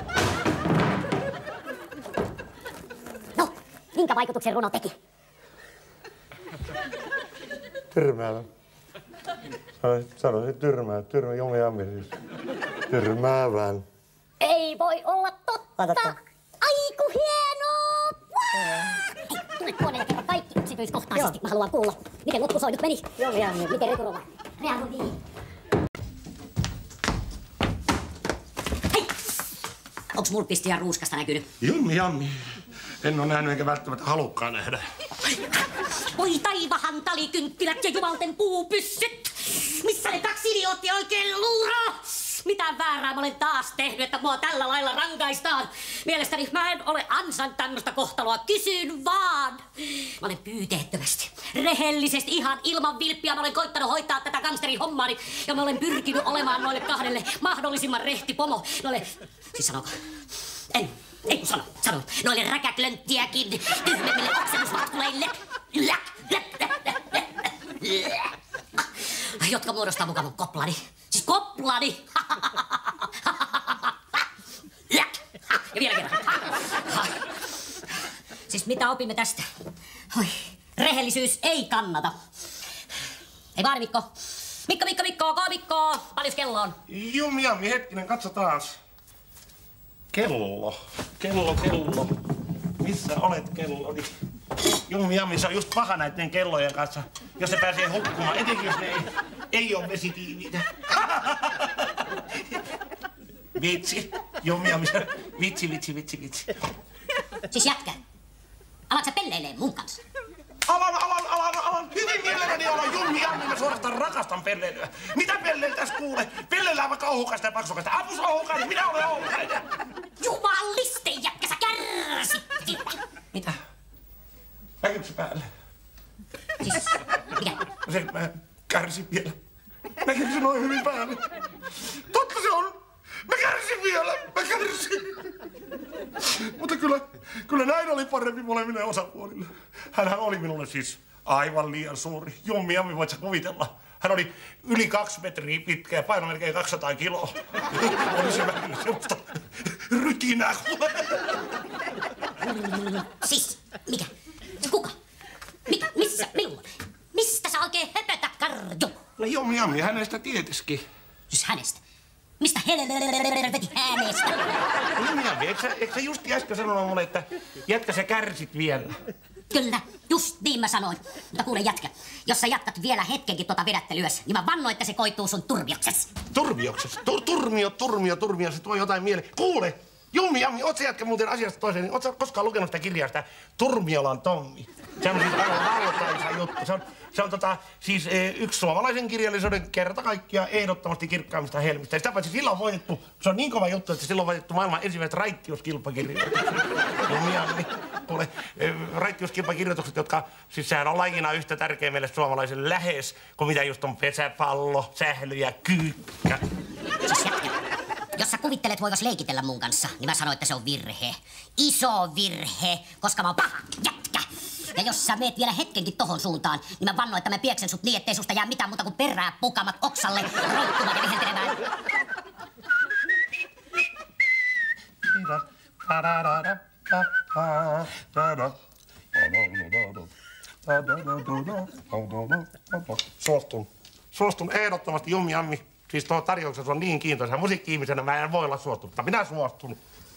No, minkä vaikutuksen runo teki? Tyrmäävä. Sanoisin tyrmää, tyrmää, jommi jammi siis. Tyrmäävän. Ei voi olla totta. Totta. Aiku hienoa! Hei, tule tuonne ja kerro kaikki yksityiskohtaisesti. Mä haluan kuulla, miten loppusoinnut meni. Joo, joo. Miten Riturouva reagoi? Hei! Onks Mulkvistia ruuskasta näkynyt? Jummi jammi. En ole nähnyt enkä välttämättä halukkaan nähdä. Voi taivahan talikynttilät ja jumalten puupyssyt! Missä ne kaksi idiootti oikein luuraa? Mitä väärää mä olen taas tehnyt, että mua tällä lailla rangaistaan? Mielestäni mä en ole ansainnut tämmöstä kohtaloa. Kysyn vaan. Mä olen pyyteettömästi, rehellisesti, ihan ilman vilppiä. Mä olen koittanut hoitaa tätä gangsterin hommaani. Ja mä olen pyrkinyt olemaan noille kahdelle mahdollisimman rehti pomo. Noille, siis sanoko? En. Ei kun sano, sano. Noille räkäklönttiäkin tyhmemmille oksennusmatkuleille. Jotka muodostaa mukaan mun koplani. Siis koplani! Ja vielä kerran. Siis mitä opimme tästä? Oi, rehellisyys ei kannata. Ei vaan Mikko. Mikko, Mikko, Mikko, koo Mikko. Paljon kello on? Jummi jammi, hetkinen, katso taas. Kello. Kello, kello. Missä olet kelloni? Jummi jammi, se on just paha näiden kellojen kanssa, jos se pääsee hukkumaan, etenkin jos ne ei, ei ole vesitiiviitä. Vitsi. Jummi jammi, vitsi, vitsi, vitsi, vitsi. Siis jätkä. Alatko sä pelleilee mun kanssa? Alan, alan, alan, alan. Hyvin mielelläni alan Jummi jammi, mä suorastaan rakastan pelleilyä. Mitä pelleillä tässä kuule? Pelleillään vaikka ohukaista ja paksukasta. Apus ohukainen, minä olen ohukainen. Jumaliste, jätkä, sä kärsit! Mitä? Näkyykö se päälle? Siis, mikä? No se, mä kärsin vielä. Näkyykö se noin hyvin päälle? Totta se on! Mä kärsin vielä! Mä kärsin! Mutta kyllä, kyllä näin oli parempi molemmille osapuolille. Hänhän oli minulle siis aivan liian suuri. Jummi jammi, voit sä kuvitella. Hän oli yli kaksi metriä pitkä ja painoi melkein kaksisataa kiloa. Oli se välillä semmoista rytinää. Siis, mikä? Kuka? Mikä? Missä? Milloin? Mistä sä oikein höpötät, Karju? No Jummi jammi, hänestä tieteskin. Siis hänestä? Mistä helvetin hänestä? Jummi jammi, eikö sä, eikö sä just äsken sanonut mulle, että jätkä sä kärsit vielä? Kyllä, just niin mä sanoin. Mutta kuule jätkä, jos sä jatkat vielä hetkenkin tota vedättelyössä, niin mä vannoin, että se koituu sun turmioksessa. Turmioksessa? Tur, turmio, turmio, turmio, se tuo jotain mieleen. Kuule, Jummi jammi, oot sä jätkä muuten asiasta toiseen, niin oot sä koskaan lukenut sitä kirjaa, sitä Turmiolan Tommi? Se on siis aivan valtaisa juttu. Se on, se on tota, siis e, yksi suomalaisen kirjallisuuden kerta kaikkia ehdottomasti kirkkaimmista helmistä. Ja sitä paitsi sillä on voitettu, se on niin kova juttu, että sillä on voitettu maailman ensimmäiset raittiuskilpakirjat. Jummi jammi, kuule, raittiuskilpakirjoitukset, jotka, siis sehän on lajina yhtä tärkeä meille suomalaisille lähes, kuin mitä just on pesäpallo, sähly ja kyykkä. Siis jätkä, jos sä kuvittelet voivas leikitellä mun kanssa, niin mä sanoin, että se on virhe. Iso virhe, koska mä oon paha jätkä. Ja jos sä meet vielä hetkenkin tohon suuntaan, niin mä vannoin, että mä pieksen sut niin, ettei susta jää mitään muuta kuin perää pukamat oksalle, roikkumaan ja viheltelemään. Suostun. Suostun ehdottomasti, Jummi Jammi. Siis tuo tarjouksessa on niin kiintoisa. Musiikki-ihmisenä mä en voi olla suostunut. Minä suostun.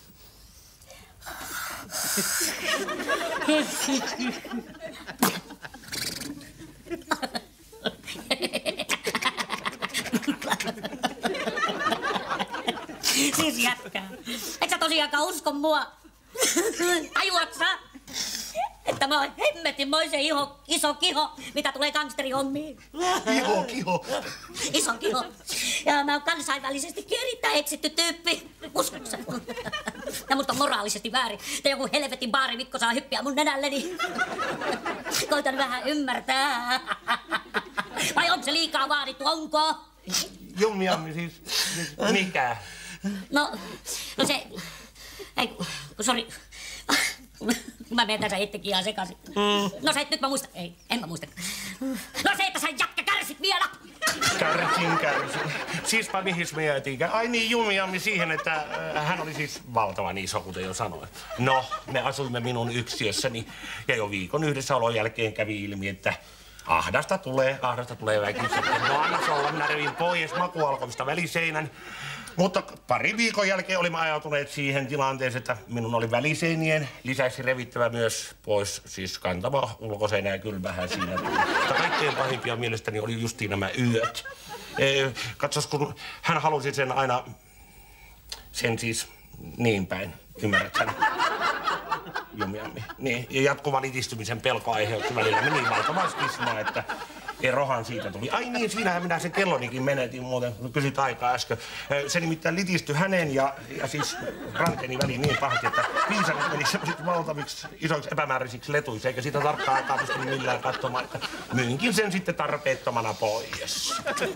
Siis jätkää. Et sä tosiaankaan usko mua? Tajuat sä? Että mä oon hemmetinmoisen iho, iso kiho, mitä tulee gangsterihommiin. Iho, kiho. Iso kiho. Ja mä oon kansainvälisesti erittäin etsitty tyyppi. Uskotko sä? Ja musta on moraalisesti väärin, että joku helvetin baarimikko saa hyppiä mun nenälleni. Koitan vähän ymmärtää. Vai onko se liikaa vaadittu, onko? Jummi Jammi, siis, siis mikä? No, no se... Ei, kun sori. Mä menen tässä itsekin ihan sekaisin. Mm. No se, et nyt mä muistan. Ei, en mä muista. No se, että sä jätkä kärsit vielä! Kärsin, kärsin. Siispä mihin me jäätiinkään. Ai niin, Jummi Jammi siihen, että äh, hän oli siis valtavan iso, kuten jo sanoin. No, me asuimme minun yksiössäni ja jo viikon yhdessä olon jälkeen kävi ilmi, että ahdasta tulee, ahdasta tulee väkisin. No anna se olla, minä revin pois makualkomista väliseinän. Mutta pari viikon jälkeen olimme ajautuneet siihen tilanteeseen, että minun oli väliseinien lisäksi revittävä myös pois, siis kantava ulkoseinä ja kylmähän siinä. Mutta kaikkein pahimpia mielestäni oli justiin nämä yöt. E, katsos, kun hän halusi sen aina, sen siis niin päin, ymmärrät hän? Jummi Jammi. Niin, ja jatkuvan itistymisen pelko aiheutti välillä niin valtavaa skismaa, että erohan siitä tuli. Ai niin, siinähän minä sen kellonikin menetin muuten, kun kysyt aikaa äsken. Se nimittäin litistyi hänen ja, ja siis ranteeni väliin niin pahasti, että piisani meni semmoisiksi valtaviksi isoiksi epämääräisiksi letuiksi, eikä sitä tarkkaan aikaa pystynyt millään katsomaan, että myinkin sen sitten tarpeettomana pois.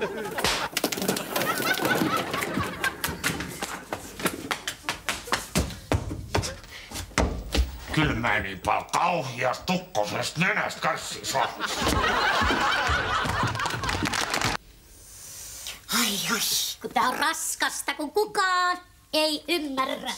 Kyllä mä niin paljon kauhias tukkosesta nenästä karssin saa. Ai ai, kun tää on raskasta, kun kukaan ei ymmärrä.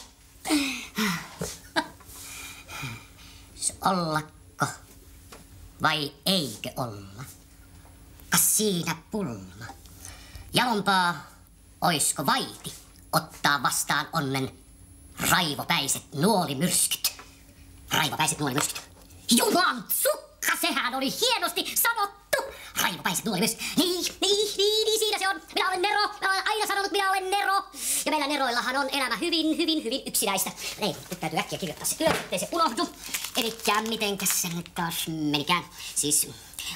Ollakko vai eikö olla? Kas siinä pulma. Jalompaa oisko vaiti ottaa vastaan onnen raivopäiset nuolimyrskyt. Raivopäiset nuolimyrskyt. Juman sukka, sehän oli hienosti sanottu. Raivopäiset nuolimyrskyt. Niin, niin, niin, niin, siinä se on. Minä olen Nero. Mä olen aina sanonut, minä olen Nero. Ja meillä Neroillahan on elämä hyvin, hyvin, hyvin yksinäistä. Ei, nyt täytyy äkkiä kirjoittaa se ylös, ettei se unohdu. Elikkä mitenkäs se nyt taas menikään. Siis,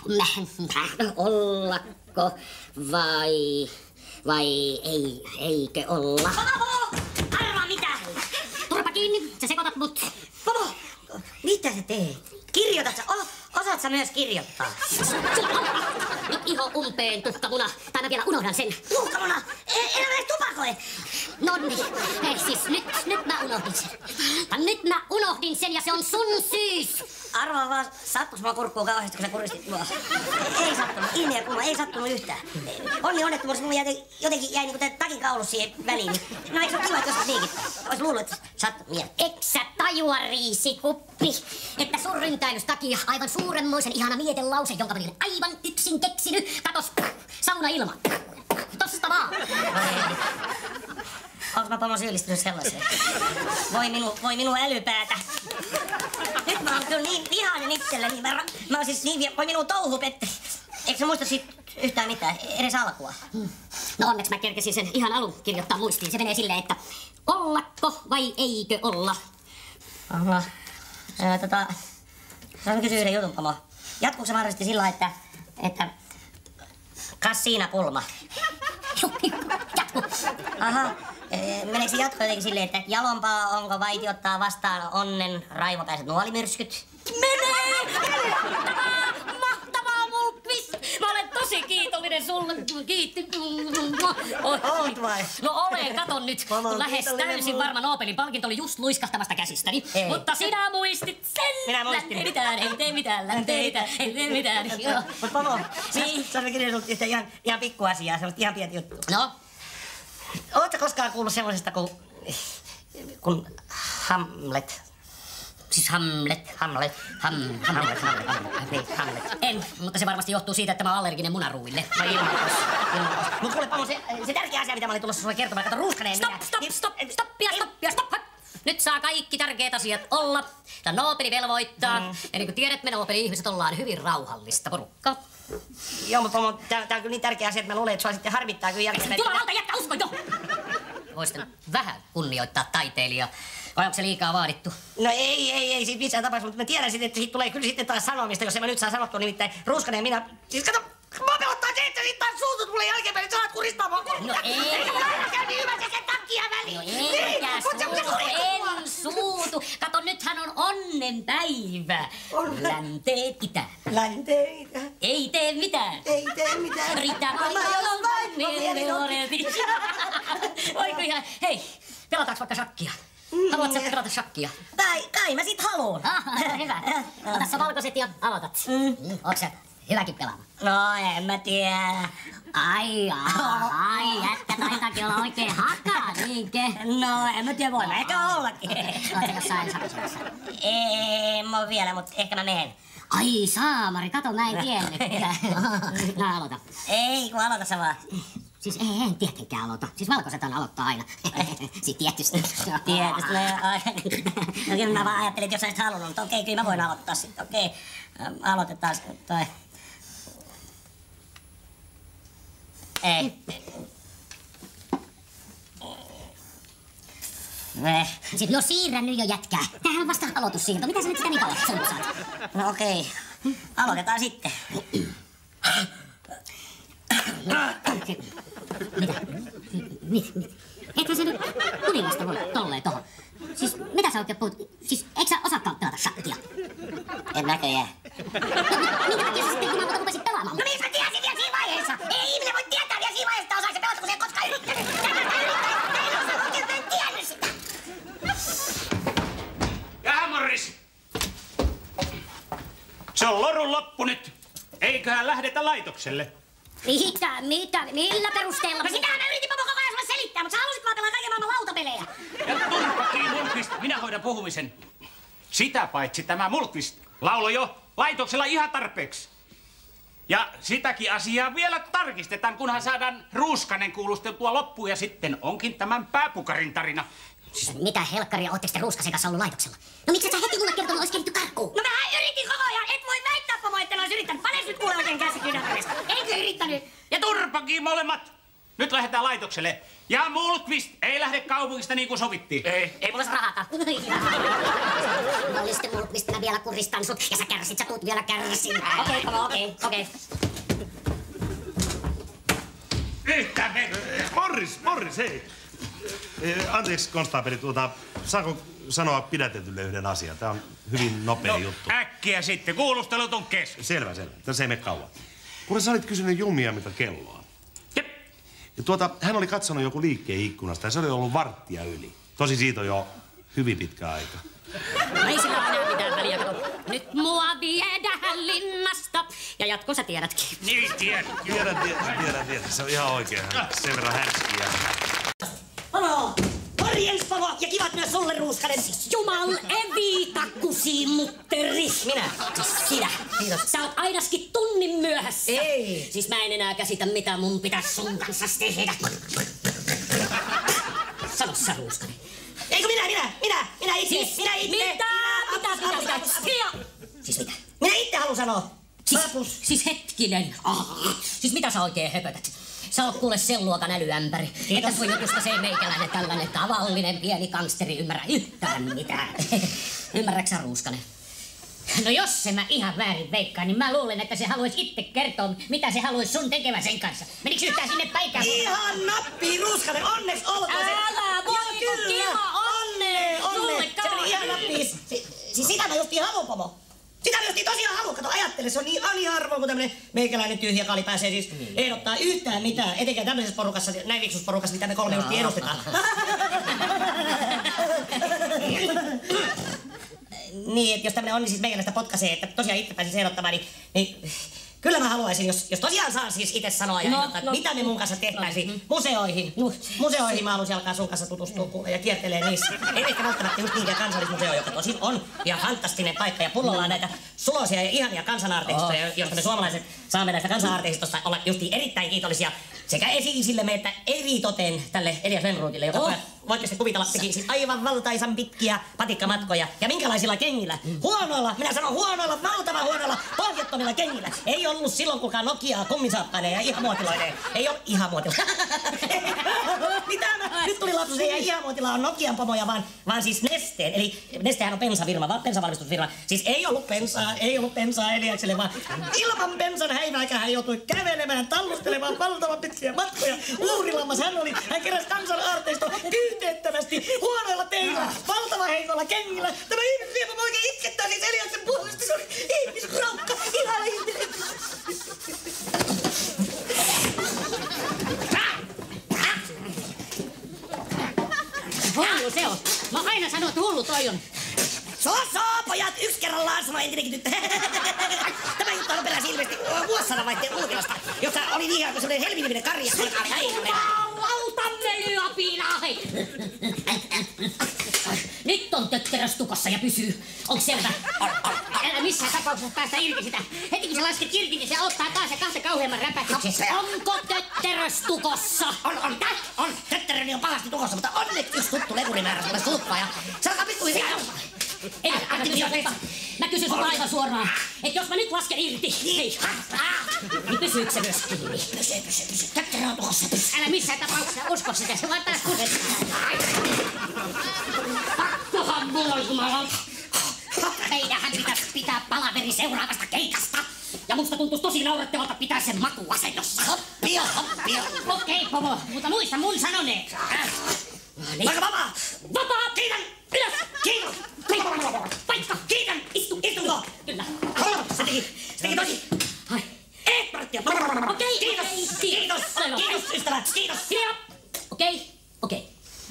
ollakko vai, vai ei, eikö olla? Popo! Arvaa mitä? Turpa kiinni, sä sekoitat mut. Popo! Mitä sä teet? Kirjoitat sä? O, osaat sä myös kirjoittaa? Nyt iho umpeen, tuhkamuna. Tai mä vielä unohdan sen. Tuhkamuna? En enää edes tupakoi. Nonni. Hei siis, nyt, nyt mä unohdin sen. Tai nyt mä unohdin sen ja se on sun syys. Arvaa vaan, sattuks mua kurkkuun kauheasti, kun sä kuristit mua? Ei sattunut, ihme ja kumma, ei sattunut yhtään. Onni onnettomuus, mulla jäi, jotenkin jäi niinku tää takin kaulus siihen väliin. No eikö se ole kiva, että joskus niinkin? Ois luullut, että sattunut mieleen. Eikö sä tajua, riisikuppi, että sun ryntäilys takia aivan suuremmoisen ihana mietelause, jonka mä olin aivan yksin keksinyt. Katos, sauna ilma. Tosta vaan. Onks mä Pomo syyllistynyt sellaiseen? Voi minu, voi minun älypäätä. Nyt mä oon kyllä niin vihainen itselleni. Mä, mä oon siis niin, voi minun touhupetti. Eikö sä muista siitä yhtään mitään, edes alkua? Hmm. No onneksi mä kerkesin sen ihan alun kirjoittaa muistiin. Se menee silleen, että ollakko vai eikö olla? Aha. Ää, tota, saanko kysyä yhden jutun, Pomo? Jatkuuko se mahdollisesti sillä, että, että kas siinä pulma? Jatku. Aha, Meneekö se jatko jotenkin silleen, että jalompaa onko vaiti ottaa vastaan onnen raivopäiset nuolimyrskyt? Menee! Mahtavaa, Mulkvis! Mä olen tosi kiitollinen sulle. Kiitti. Oot vai? No olen, katon nyt. Kun lähes täysin varma Nobelin palkinto oli just luiskahtamasta käsistäni. Ei. Mutta sinä muistit sen. Minä muistin. Ei mitään, ei tee mitään, ei tee mitään, ei tee mitään. Mut Pomo, niin. Se on kirjoittanut yhtä ihan, ihan pikkuasiaa, se on ihan pieni juttu. No? Ootko koskaan kuullut semmosesta kuin... kun Hamlet... Siis Hamlet. Hamlet. Ham, Hamlet, Hamlet, Hamlet. Niin, Hamlet. En, mutta se varmasti johtuu siitä, että mä oon allerginen munaruuille. No ilmoitus. Ilmoitus. Mut kuule Pomo, se, se tärkeä asia, mitä mä olin tulossa sulle kertomaan, kato ruuskaneen Stop, minä... stop, niin- stop, stop, ja stop, ja stop. Nyt saa kaikki tärkeät asiat olla. Tämä Nobeli velvoittaa. Mm. Ja niin kuin tiedät, me Nobeli-ihmiset ollaan hyvin rauhallista porukkaa. Joo, mutta Pomo, tää, tää on kyllä niin tärkeä asia, että mä luulen, että sua sitten harmittaa kyllä jälkeen. Jumalauta, jättä usko jo! Voisitte vähän kunnioittaa taiteilijaa. Vai onko se liikaa vaadittu? No ei, ei, ei siis missään tapauksessa, mutta mä tiedän sitten, että siitä tulee kyllä sitten taas sanomista, jos en mä nyt saa sanottua, nimittäin Ruuskanen minä... Siis kato, mä pelottaa se, että siitä taas suutut mulle jälkeenpäin, että sä alat kuristaa mua kurkkuja. No ei. Ei mulla aina käy niin hyvä se sen takia väliin. No eikä suutu, en suutu. Kato, nythän on onnenpäivä. Länteen itä. Länteen itä. Ei tee mitään. Ei tee mitään. Riittää vain olen vain, mieli. Voiko ihan... Hei, pelataanko vaikka shakkia? Haluatko pelata shakkia? Tai kai mä sit haluun. Ah, hyvä. Ota tässä valkoiset ja aloitat. Mm. Ootko sä hyväkin pelaamaan? No en mä tiedä. Ai, ai, ai, jätkä taitaakin olla oikein hakaa, niinkö? No en mä tiedä, voi mä ehkä ollakin. Ootko jossain shakissa? Ei, mä oon vielä, mutta ehkä mä menen. Ai saamari, kato mä en tiennytkään. No aloita. Ei, kun aloita sä vaan. Siis ei, en tietenkään aloita. Siis valkoisethan aloittaa aina. Siis tietysti. Tietysti. No kyllä mä vaan ajattelin, että jos sä et halunnut, mutta okei, kyllä mä voin aloittaa sitten. Okei, aloitetaan toi. Ei. Eh. Siis no siirrä nyt jo jätkää. Tämähän on vasta aloitussiirto. Mitä sä nyt sitä niin kauan saat? No okei, aloitetaan sitten. Mitä? Mit, mit? Ethän sä nyt kuningasta voi tolleen tohon. Siis mitä sä oikein puhut? Siis eikö sä osaakaan pelata shakkia? En näköjään. No minkä takia sä sitten kun mä rupesit pelaamaan? No niin sä tiesit vielä siinä vaiheessa. Ei ihminen voi tietää vielä siinä vaiheessa, että osaa se pelata, kun se ei koskaan yrittänyt. Sä mä yrittänyt. Mä en osaa oikein, mä en tiennyt sitä. Jaha, Morris. Se on lorun loppu nyt. Eiköhän lähdetä laitokselle. Mitä, mitä, millä perusteella? No sitähän mä yritin Pomo koko ajan sulle selittää, mutta sä halusit vaan pelaa kaiken maailman lautapelejä. Ja turppakiin Mulkvist, minä hoidan puhumisen. Sitä paitsi tämä Mulkvist lauloi jo laitoksella ihan tarpeeksi. Ja sitäkin asiaa vielä tarkistetaan, kunhan saadaan Ruuskanen kuulusteltua loppuun ja sitten onkin tämän pääpukarin tarina. Siis mitä helkkaria, ootteko te Ruuskasen kanssa ollut laitoksella? No miksi et sä heti mulle kertonut, ois keritty karkuun? No mähän yritin koko ajan, et voi väittää Pomo, etten ois yrittänyt. Panes nyt kuule oikein käsi kynärvestä. Eikö yrittänyt? Ja turpakin molemmat. Nyt lähdetään laitokselle. Ja Mulkvist ei lähde kaupungista niin kuin sovittiin. Ei, ei mulla se rahata. No oli sitten mulle, mistä mä vielä kuristan sut, ja sä kärsit, sä tuut vielä kärsimään. Okei, Pomo, okei, okei. Yhtä me... Morris, Morris, hei. Eh, Anteeksi, konstaapeli, tuota, saanko sanoa pidätetylle yhden asian? Tämä on hyvin nopea No, juttu. äkkiä sitten, kuulustelut on kesken. Selvä, selvä. Tässä ei mene kauan. Kuule, sä olit kysynyt Jummia, mitä kello on. Jep. Ja tuota, hän oli katsonut joku liikkeen ikkunasta ja se oli ollut varttia yli. Tosi siitä on jo hyvin pitkä aika. No ei sillä enää mitään väliä, kato. Nyt mua viedään linnasta. Ja jatko sä tiedätkin. Niin, tiedän. Tiedän, tiedän, tiedän, tiedän. Se on ihan oikein. Hän sen verran härskiä. Pomo! Morjens, Pomo! Ja kivat myös sulle, Ruuskanen. Jumal evita kusimutteri. Minä? Siis sinä. Kiitos. Sä oot ainakin tunnin myöhässä. Ei. Siis mä en enää käsitä, mitä mun pitäis sun kanssa tehdä. Sano sä, Ruuskanen. Eikö minä, minä, minä, minä itse, Siis minä itse. mitä, mitä, mitä, mitä, mitä? Siis mitä? Minä itse haluan sanoa. Siis, siis hetkinen. Ah, siis mitä sä oikein höpötät? Sä oot kuule sen luokan älyämpäri. Että sun jutusta se meikäläinen tällainen tavallinen pieni gangsteri ymmärrä yhtään mitään. Ymmärräksä, Ruuskanen? No jos se mä ihan väärin veikkaan, niin mä luulen, että se haluaisi itse kertoa, mitä se haluaisi sun tekevän sen kanssa. Menikö yhtään sinne päikään? Ihan nappiin ruuskanen, onneksi olkoon se. Älä, voi Joo, kiva, onne, onne. sulle Se meni ihan nappiin. Si- Siis sitä mä justiin haluun, pomo. Sitä mä justiin tosiaan haluun. Kato, ajattele, se on niin ani harvoin, kun tämmönen meikäläinen tyhjä kali pääsee siis ehdottaa yhtään mitään. Etenkään tämmöisessä porukassa, näin viksus porukassa, mitä me kolme justiin edustetaan. Niin, että jos tämmönen onni siis meikäläistä potkaisee, että tosiaan itse pääsis ehdottamaan, niin, niin kyllä mä haluaisin, jos, jos tosiaan saan siis itse sanoa ja No, ehdottaa, no. mitä me mun kanssa tehtäisiin. No, mm. Museoihin. No. Museoihin mä haluaisin alkaa sun kanssa tutustua kuule ja kiertelee niissä. Ei ehkä välttämättä just niinkään kansallismuseo, joka tosin on ihan fantastinen paikka. Ja pullolla on näitä suloisia ja ihania kansanartistoja, joista me suomalaiset saamme näistä kansanartistosta olla justiin erittäin kiitollisia. Sekä esi-isillemme että eritoten tälle Elias Lönnrotille, joka Oh. oh. voitte sitten kuvitella teki siis aivan valtaisan pitkiä patikkamatkoja. Ja minkälaisilla kengillä? Huonoilla, minä sanon huonoilla, valtavan huonoilla, pohjattomilla kengillä. Ei ollut silloin kukaan Nokiaa kummisaappaineen ja ihamuotiloineen. Ei ole ihamuotila. Mitä mä? Nyt tuli lapsus, ei ihamuotila on Nokian pomoja, vaan, vaan siis Nesteen. Eli Nestehän on bensafirma, vaan bensavalmistusfirma. Siis ei ollut bensaa, ei ollut bensaa Eliakselle, vaan ilman bensan häivääkään hän joutui kävelemään, tallustelemaan valtavan pitkiä matkoja. Uurilammas hän oli, hän keräsi kansan aarteisto pyyteettömästi huonoilla teillä, valtavan heikoilla kengillä. Tämä ihmisviemä oikein itkettää siis Eliaksen puolesta. Se oli ihmisraukka, ihana ihminen. Hullu se on. Mä aina sanon, että hullu toi on. Soo, soo, pojat, yksi kerrallaan sanoi entinenkin tyttö. Tämä juttu on peräisin ilmeisesti vuosisana vaihteen Ultilasta, jossa oli niin kuin semmoinen helviniminen karja. Lautamelyapina, hei! Nyt on tötteröstukossa ja pysyy. Onko selvä? Älä missään tapauksessa päästä irti sitä. Heti kun sä lasket irti, niin se ottaa taas ja kahta kauheamman räpätyksen. Onko tötteröstukossa? On, on, on. Töttäröni on pahasti tukossa, mutta onneksi yksi tuttu lekurimäärä sulle sulppaa ja se alkaa pikkuhiljaa. Ei, mä kysyn sulta, mä kysyn sulta aivan suoraan, että jos mä nyt lasken irti, hei, niin pysyykö se myös kiinni? Pysy, pysy, pysy. Töttärö on tukossa, pysy. Älä missään tapauksessa usko sitä, se vaan taas kusettaa. Pakkohan mulla on jumalauta. Meidänhän pitäisi pitää palaveri seuraavasta keikasta. Ja musta tuntuisi tosi naurettavalta pitää sen makuasennossa. Hoppia, hoppia. Okei, pomo, mutta muista mun sanoneet. Niin. Paikka vapaa! Vapaa! Kiitän! Ylös! Kiitos! Paikka! Kiitän! Istu! Istunko? Kyllä. Se teki, se teki tosi. Ai. Eet Marttia! Okei, Kiitos! okei, Kiitos! Ole hyvä. Kiitos ystävät! Kiitos! Hiljaa! Okei, okei.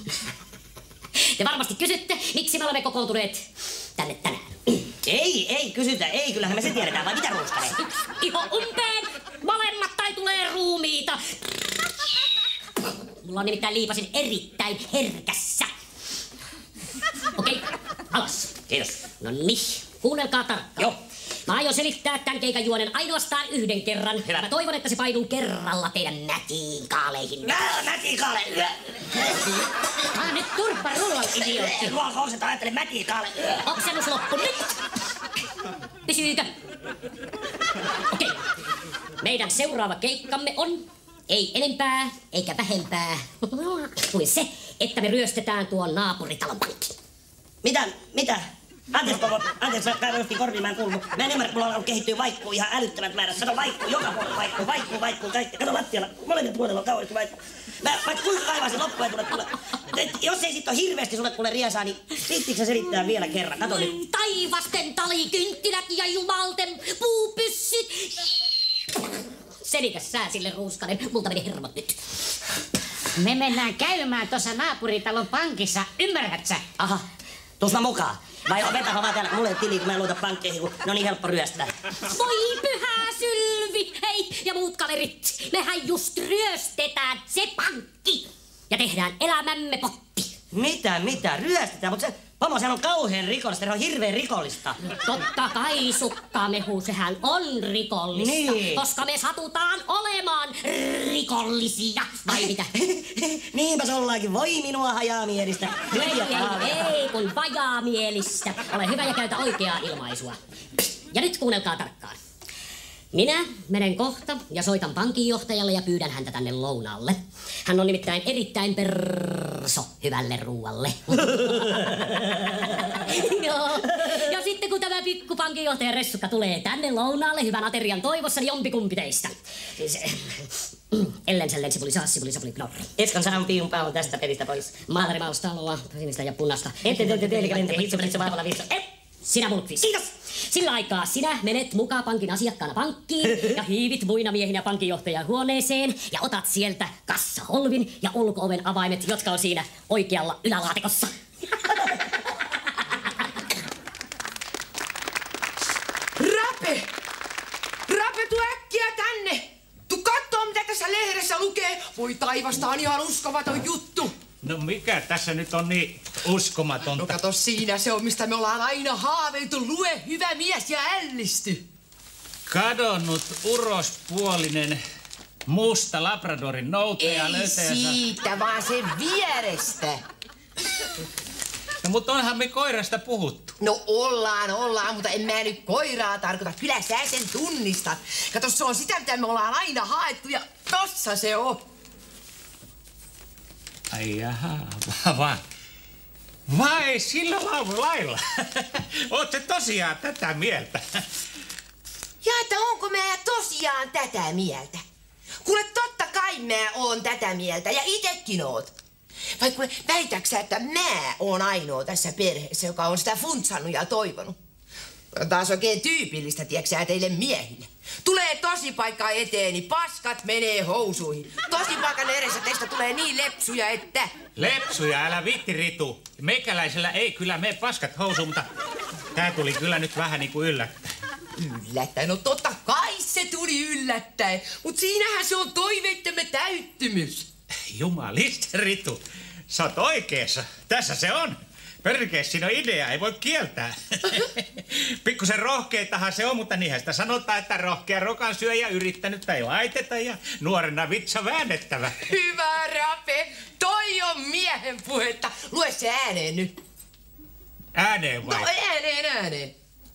Te varmasti kysytte, miksi me olemme kokoontuneet tänne tänään. Ei, ei kysytä, ei, kyllähän me se tiedetään, vai mitä ruuskalee? Iho umpeen! Molemmat tai tulee ruumiita! Mulla on nimittäin liipasin erittäin herkässä. Okei, alas. Kiitos. No niin, kuunnelkaa tarkkaan. Joo. Mä aion selittää tämän keikan juonen ainoastaan yhden kerran. Hyvä. Mä toivon, että se painuu kerralla teidän nätiin kaaleihin. Mä Mäti Kaale. Ah, nyt turpa rullalla, idiootti. Ruoka housut ajattele Mäti Kaale. Oksennus loppu nyt. Pysyykö? Okei. Meidän seuraava keikkamme on ei enempää eikä vähempää kuin se, että me ryöstetään tuon naapuritalon pankki. Mitä? Mitä? Anteeksi, Pomo. Anteeksi, mä käyn korviin, mä en kuullut. Mä en ymmärrä, mulla on kehittyy vaikkuu ihan älyttömät määrät. Kato vaikkuu, joka puolella vaikkuu, vaikkuu, vaikkuu, kaikki. Kato lattialla, molemmilla puolella on kauheasti vaikkuu. Mä vaikka kuinka kaivaisin loppuun tule, tule. Et jos ei sit ole hirveästi sulle kuule riesaa, niin riittiinkö sä selittää vielä kerran? Kato nyt. Taivasten talikynttilät ja jumalten puupyssyt. Selitä sä sille ruuskanen, multa meni hermot nyt. Me mennään käymään tuossa naapuritalon pankissa, ymmärrät sä? Aha, tuus mä mukaan. Vai vetäpä vaan täällä, mulle ei tili, kun mä en luota pankkeihin, kun ne on niin helppo ryöstää. Voi pyhä Sylvi, hei ja muut kaverit. Mehän just ryöstetään se pankki ja tehdään elämämme potti. Mitä, mitä? Ryöstetään, mutta se... Pomo, sehän on kauhean rikollista, se on hirveän rikollista. Totta kai, sukkamehu, sehän on rikollista, Niin. koska me satutaan olemaan rikollisia. Vai mitä? Niinpä se ollaankin. Voi minua hajaamielistä. Ei, ei, ei, kun vajaamielistä. Ole hyvä ja käytä oikeaa ilmaisua. Ja nyt kuunnelkaa tarkkaan. Minä menen kohta ja soitan pankinjohtajalle ja pyydän häntä tänne lounaalle. Hän on nimittäin erittäin perso hyvälle ruualle. Joo. Ja sitten sitten kun tämä pikkupankinjohtaja Ressukka tulee tänne lounaalle hyvän aterian toivossa, niin jompikumpi teistä. Siis, ellen sen lensipuli saa sipuli sapuli knorri. Eskan sanan piun päältä tästä pelistä pois. Maalari maustaloa, sinistä ja punaista. Ette te olette teilikä lentä hitsu hitsu vaavalla vitsu. Et, sinä mulkvis. Kiitos. Sillä aikaa sinä menet mukaan pankin asiakkaana pankkiin ja hiivit muina miehinä pankinjohtajan huoneeseen ja otat sieltä kassaholvin ja ulko-oven avaimet, jotka on siinä oikealla ylälaatikossa. Rape! Rape, tuu äkkiä tänne! Tuu kattoo, mitä tässä lehdessä lukee. Voi taivas, tää on ihan uskomaton juttu. No mikä tässä nyt on niin uskomatonta? No kato, siinä se on, mistä me ollaan aina haaveiltu. Lue, hyvä mies, ja ällisty. Kadonnut urospuolinen musta Labradorin noutaja Ei löytäjänsä. siitä, vaan sen vierestä. No mutta onhan me koirasta puhuttu. No ollaan, ollaan, mutta en mä nyt koiraa tarkoita. Kyllä sä sen tunnistat. Kato, se on sitä, mitä me ollaan aina haettu, ja tossa se on. Ai jaha, vai, vai sillä lailla. Oot se tosiaan tätä mieltä? Ja että onko mä tosiaan tätä mieltä? Kuule, totta kai mä oon tätä mieltä, ja itekin oot. Vai kuule, väitäksä, että mä oon ainoa tässä perheessä, joka on sitä funtsannut ja toivonut? On taas oikein tyypillistä, tiedätkö teille miehille. Tulee tosipaikka eteen, niin paskat menee housuihin. Tosipaikan edessä teistä tulee niin lepsuja, että... Lepsuja, älä vitti Ritu. Meikäläisellä ei kyllä mene paskat housuun, mutta tää tuli kyllä nyt vähän niinku yllättäen. Yllättäen? No totta kai se tuli yllättäen. Mut siinähän se on toiveittemme täyttymys. Jumalista Ritu, sä oot oikeessa. Tässä se on. Perkele, siinä on idea, ei voi kieltää. Pikkusen rohkeitahan se on, mutta niinhän sitä sanotaan, että rohkea rokan syöjä yrittänyt ei laiteta ja nuorena vitsa väännettävä. Hyvä Rape, toi on miehen puhetta. Lue se ääneen nyt. Ääneen vai? No ääneen, ääneen.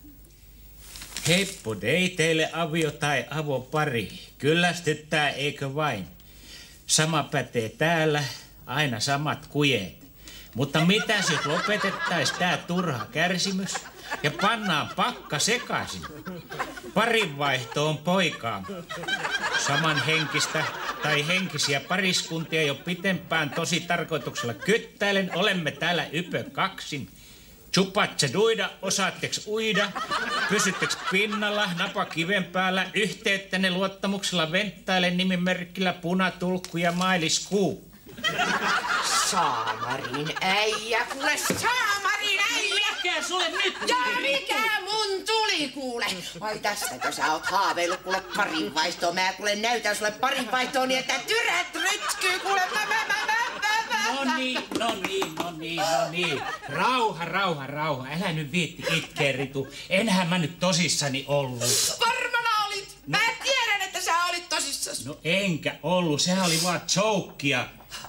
Heppo dei teille avio tai avopari. Kyllästyttää, eikö vain? Sama pätee täällä, aina samat kujeet. Mutta mitäs jos lopetettais tää turha kärsimys ja pannaan pakka sekaisin? Parinvaihtoon poikaan. Samanhenkistä tai henkisiä pariskuntia jo pitempään tosi tarkoituksella kyttäilen. Olemme täällä ypö kaksin. Chupatse duida, osaatteks uida? Pysytteks pinnalla, napa kiven päällä? Yhteyttäne luottamuksella venttailen nimimerkillä punatulkku ja mailiskuu. Saamarin äijä, kuule Saamarin äijä! Mikä sulle nyt? Ja mikä mun tuli, kuule? Vai tästäkö sä oot haaveillut, kuule, parinvaihtoa? Mä kuule näytän sulle parinvaihtoa niin, että tyrät rytkyy, kuule, mä, mä, mä, mä, mä, mä. No niin, no niin, no niin, no niin. Rauha, rauha, rauha. Älä nyt viitti itkeä, Ritu. Enhän mä nyt tosissani ollut. Varmana olit. Mä tiedän, että sä olit tosissasi. No enkä ollut, sehän oli vaan joukkia.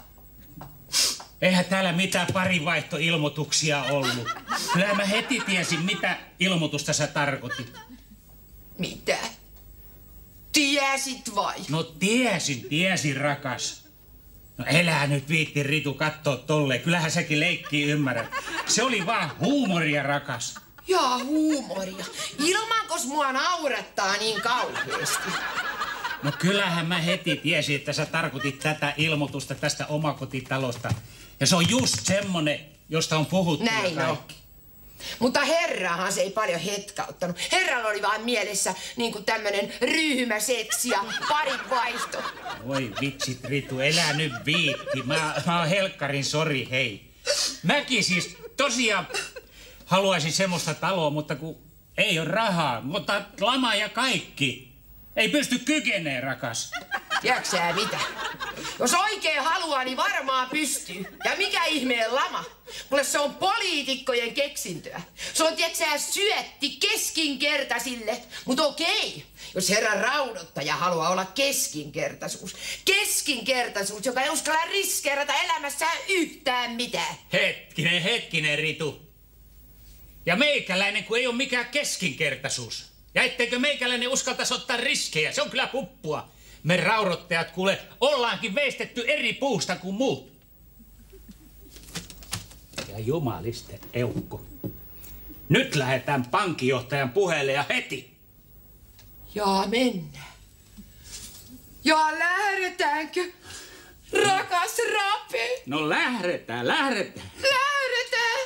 Eihän täällä mitään parinvaihtoilmoituksia ollut. Kyllä mä heti tiesin, mitä ilmoitusta sä tarkoitit. Mitä? Tiesit vai? No tiesin, tiesin, rakas. No elää nyt viitti, Ritu, kattoo tolleen. Kyllähän säkin leikkii ymmärrät. Se oli vaan huumoria, rakas. Jaa, huumoria. Ilmankos mua naurattaa niin kauheesti? No kyllähän mä heti tiesin, että sä tarkoitit tätä ilmoitusta tästä omakotitalosta. Ja se on just semmonen, josta on puhuttu. Näin on. Mutta herrahan se ei paljon hetkauttanut. Herralla oli vaan mielessä niin kuin tämmönen ryhmäseksi ja parinvaihto. Voi vitsit, Ritu, elää nyt viitti. Mä, mä oon helkkarin sori, hei. Mäkin siis tosiaan haluaisin semmoista taloa, mutta kun ei ole rahaa. Mutta lama ja kaikki. Ei pysty kykeneen, rakas. Tiedätkö sä mitä? Jos oikein haluaa, niin varmaan pystyy. Ja mikä ihmeen lama? Kuule, se on poliitikkojen keksintöä. Se on, tiedätkö sä, syötti keskinkertaisille. Mutta okei, jos herran raudottaja haluaa olla keskinkertaisuus. Keskinkertaisuus, joka ei uskalla riskeerata elämässään yhtään mitään. Hetkinen, hetkinen, Ritu. Ja meikäläinen, kun ei ole mikään keskinkertaisuus. Ja etteikö meikäläinen uskaltaisi ottaa riskejä, se on kyllä puppua. Me raudottajat, kuule, ollaankin veistetty eri puusta kuin muut. Ja jumaliste eukko. Nyt lähdetään pankinjohtajan puheelle ja heti. Jaa, mennään. Jaa, lähdetäänkö? Rakas Rape. No lähdetään, lähdetään. Lähdetään.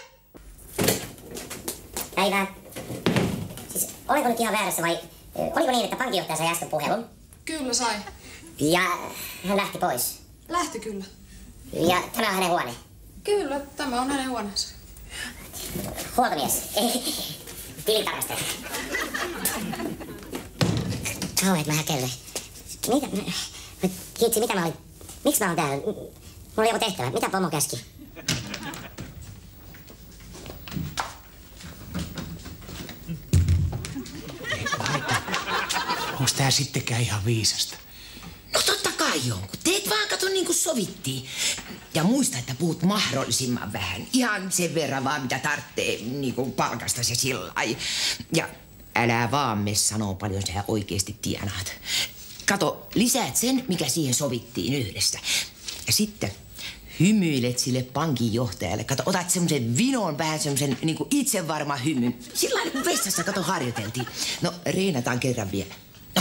Päivää. Siis oliko nyt ihan väärässä vai oliko niin, että pankinjohtaja sai äsken puhelun? Kyllä sai. Ja hän lähti pois. Lähti kyllä. Ja tämä on hänen huone. Kyllä, tämä on hänen huoneensa. Huoltomies. Tilintarkastaja. Kauheet mä häkelle. Mitä? Hitsi, mitä mä olin? Miksi mä oon täällä? Mulla oli joku tehtävä. Mitä pomo käski? Onks tää sittenkään ihan viisasta? No totta kai on, kun teet vaan kato niin kuin sovittiin. Ja muista, että puhut mahdollisimman vähän. Ihan sen verran vaan, mitä tarvitsee niin kuin palkasta se sillai. Ja älä vaan me sanoo paljon sä oikeesti tienaat. Kato, lisäät sen, mikä siihen sovittiin yhdessä. Ja sitten hymyilet sille pankinjohtajalle. Kato, otat semmosen vinon, vähän semmosen niinku itsevarma hymyn. Sillä lailla, kun vessassa, kato, harjoiteltiin. No, reenataan kerran vielä. No.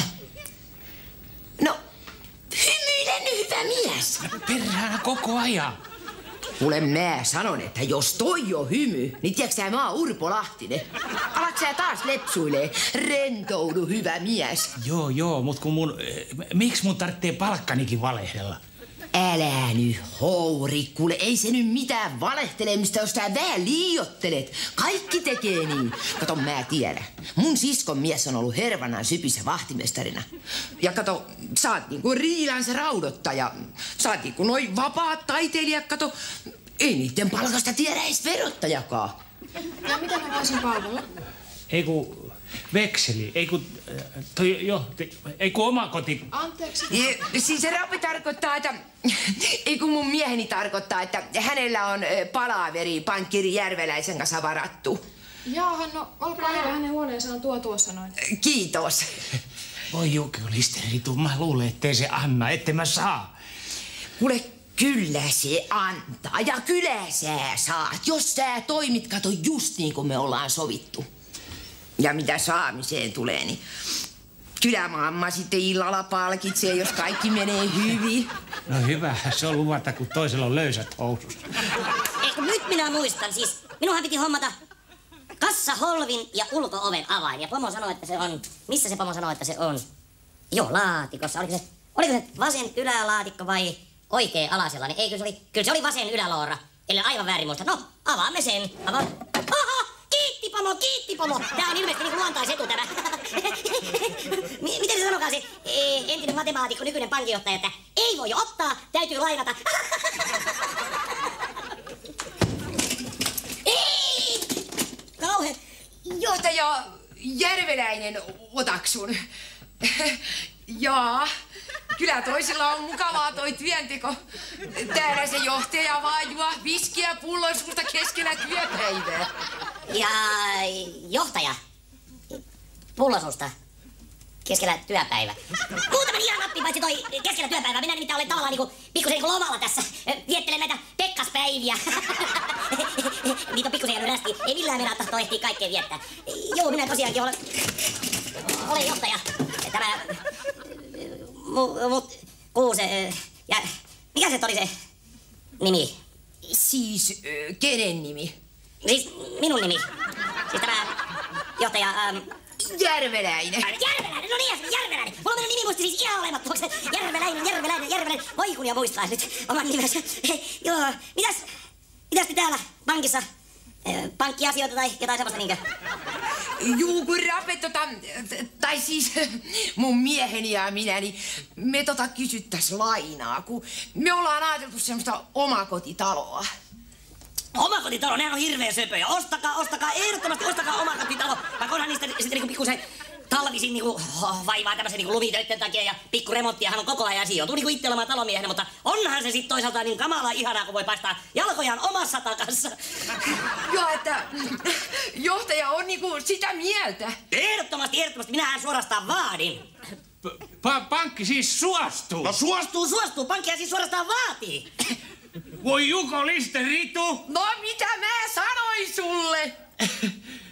No, hymyile nyt, hyvä mies. Perhana koko ajan. Kuule, mä sanon, että jos toi on hymy, niin tiedätkö sä, mä oon Urpo Lahtinen. Alat sä taas lepsuilee. Rentoudu, hyvä mies. Joo, joo, mut kun mun... Miksi mun tarvitsee palkkanikin valehdella? Älä nyt houri, kuule, ei se nyt mitään valehtelemista, jos sä vähän liiottelet. Kaikki tekee niin. Kato, mä tiedän. Mun siskon mies on ollut Hervannan Sypissä vahtimestarina. Ja kato, sä oot niinku Riilänsä raudottaja. Sä oot niinku noi vapaat taiteilijat, kato. Ei niitten palkasta tiedä edes verottajakaan. Ja mitä mä voisin palvella? Ei ku... Vekseli, ei ku... Toi, jo, ei ku oma koti... Anteeksi. Ja, siis se Rapi tarkoittaa, että... Ei kun mun mieheni tarkoittaa, että hänellä on palaveri pankkiri Järveläisen kanssa varattu. Jaahan, no olkaa hyvä, hänen huoneensa on tuo tuossa noin. Kiitos. Voi jukelisteri Ritu, mä luulen, ettei se anna, ettei mä saa. Kuule, kyllä se antaa ja kyllä sä saat, jos sä toimit, kato, just niin kuin me ollaan sovittu. Ja mitä saamiseen tulee, niin kylämamma sitten illalla palkitsee, jos kaikki menee hyvin. No hyvä, se on luvata, kun toisella on löysät housussa. Eikö nyt minä muistan, siis minunhan piti hommata kassa, holvin ja ulko-oven avain. Ja pomo sanoi, että se on... Missä se pomo sanoi, että se on? Joo, laatikossa. Oliko se, oliko se vasen ylälaatikko vai oikea alasella? Niin eikö se oli... Kyllä se oli vasen yläloora. Eli aivan väärin muista. No, avaamme sen. Avaan. Aha! Kiitti pomo, kiitti pomo. Tää on ilmeisesti niinku luontaisetu tämä. Miten se sanokaa se e, entinen matemaatikko, nykyinen pankinjohtaja, että ei voi ottaa, täytyy lainata. Ei! Kauhe. Johtaja Järveläinen, otaksun. Jaa, kyllä toisilla on mukavaa toi työnteko. Täällä se johtaja vaan juo viskiä pullon suusta keskellä työpäivää. Ja johtaja pullosuusta keskellä työpäivää. Muutaman ihan nappi paitsi toi keskellä työpäivää. Minä nimittäin olen tavallaan niinku pikkusen niinku lomalla tässä. Viettelen näitä pekkaspäiviä. Niitä on pikkusen jäänyt rästi. Ei millään mennä tahtoa ehtiä kaikkea viettää. Joo, minä tosiaankin olen... Olen johtaja. Tämä... Mut... Mu, kuuse... Ja... Mikä se oli se nimi? Siis, äh, kenen nimi? Siis minun nimi. Siis tämä johtaja... Ähm... Järveläinen. Järveläinen, no niin, Järveläinen. Mulla on mennyt nimi muisti siis ihan olemattomaksi. Järveläinen, Järveläinen, Järveläinen. Voi kun ja muistaa nyt oman nimensä. Joo, mitäs... Mitäs te täällä pankissa? Pankkiasioita tai jotain semmoista niinkö? Juu, kun Rape tota... Tai siis mun mieheni ja minä, niin me tota kysyttäis lainaa, kun me ollaan ajateltu semmoista omakotitaloa. Omakotitalo, nehän on hirveä söpöjä. Ostakaa, ostakaa, ehdottomasti ostakaa omakotitalo. Vaikka onhan niistä sitten niinku pikkusen talvisin niinku vaivaa tämmösen niinku lumitöitten takia ja pikku remonttiahan on koko ajan sijoituu niinku itse olemaan talomiehenä, mutta onhan se sitten toisaalta niin kamalaa ihanaa, kun voi paistaa jalkojaan omassa takassa. Joo, että johtaja on niinku sitä mieltä. Ehdottomasti, ehdottomasti. Minähän suorastaan vaadin. Pa- pankki siis suostuu? No suostuu, suostuu. Pankkihan siis suorastaan vaatii. Voi jukoliste, Ritu! No mitä mä sanoin sulle?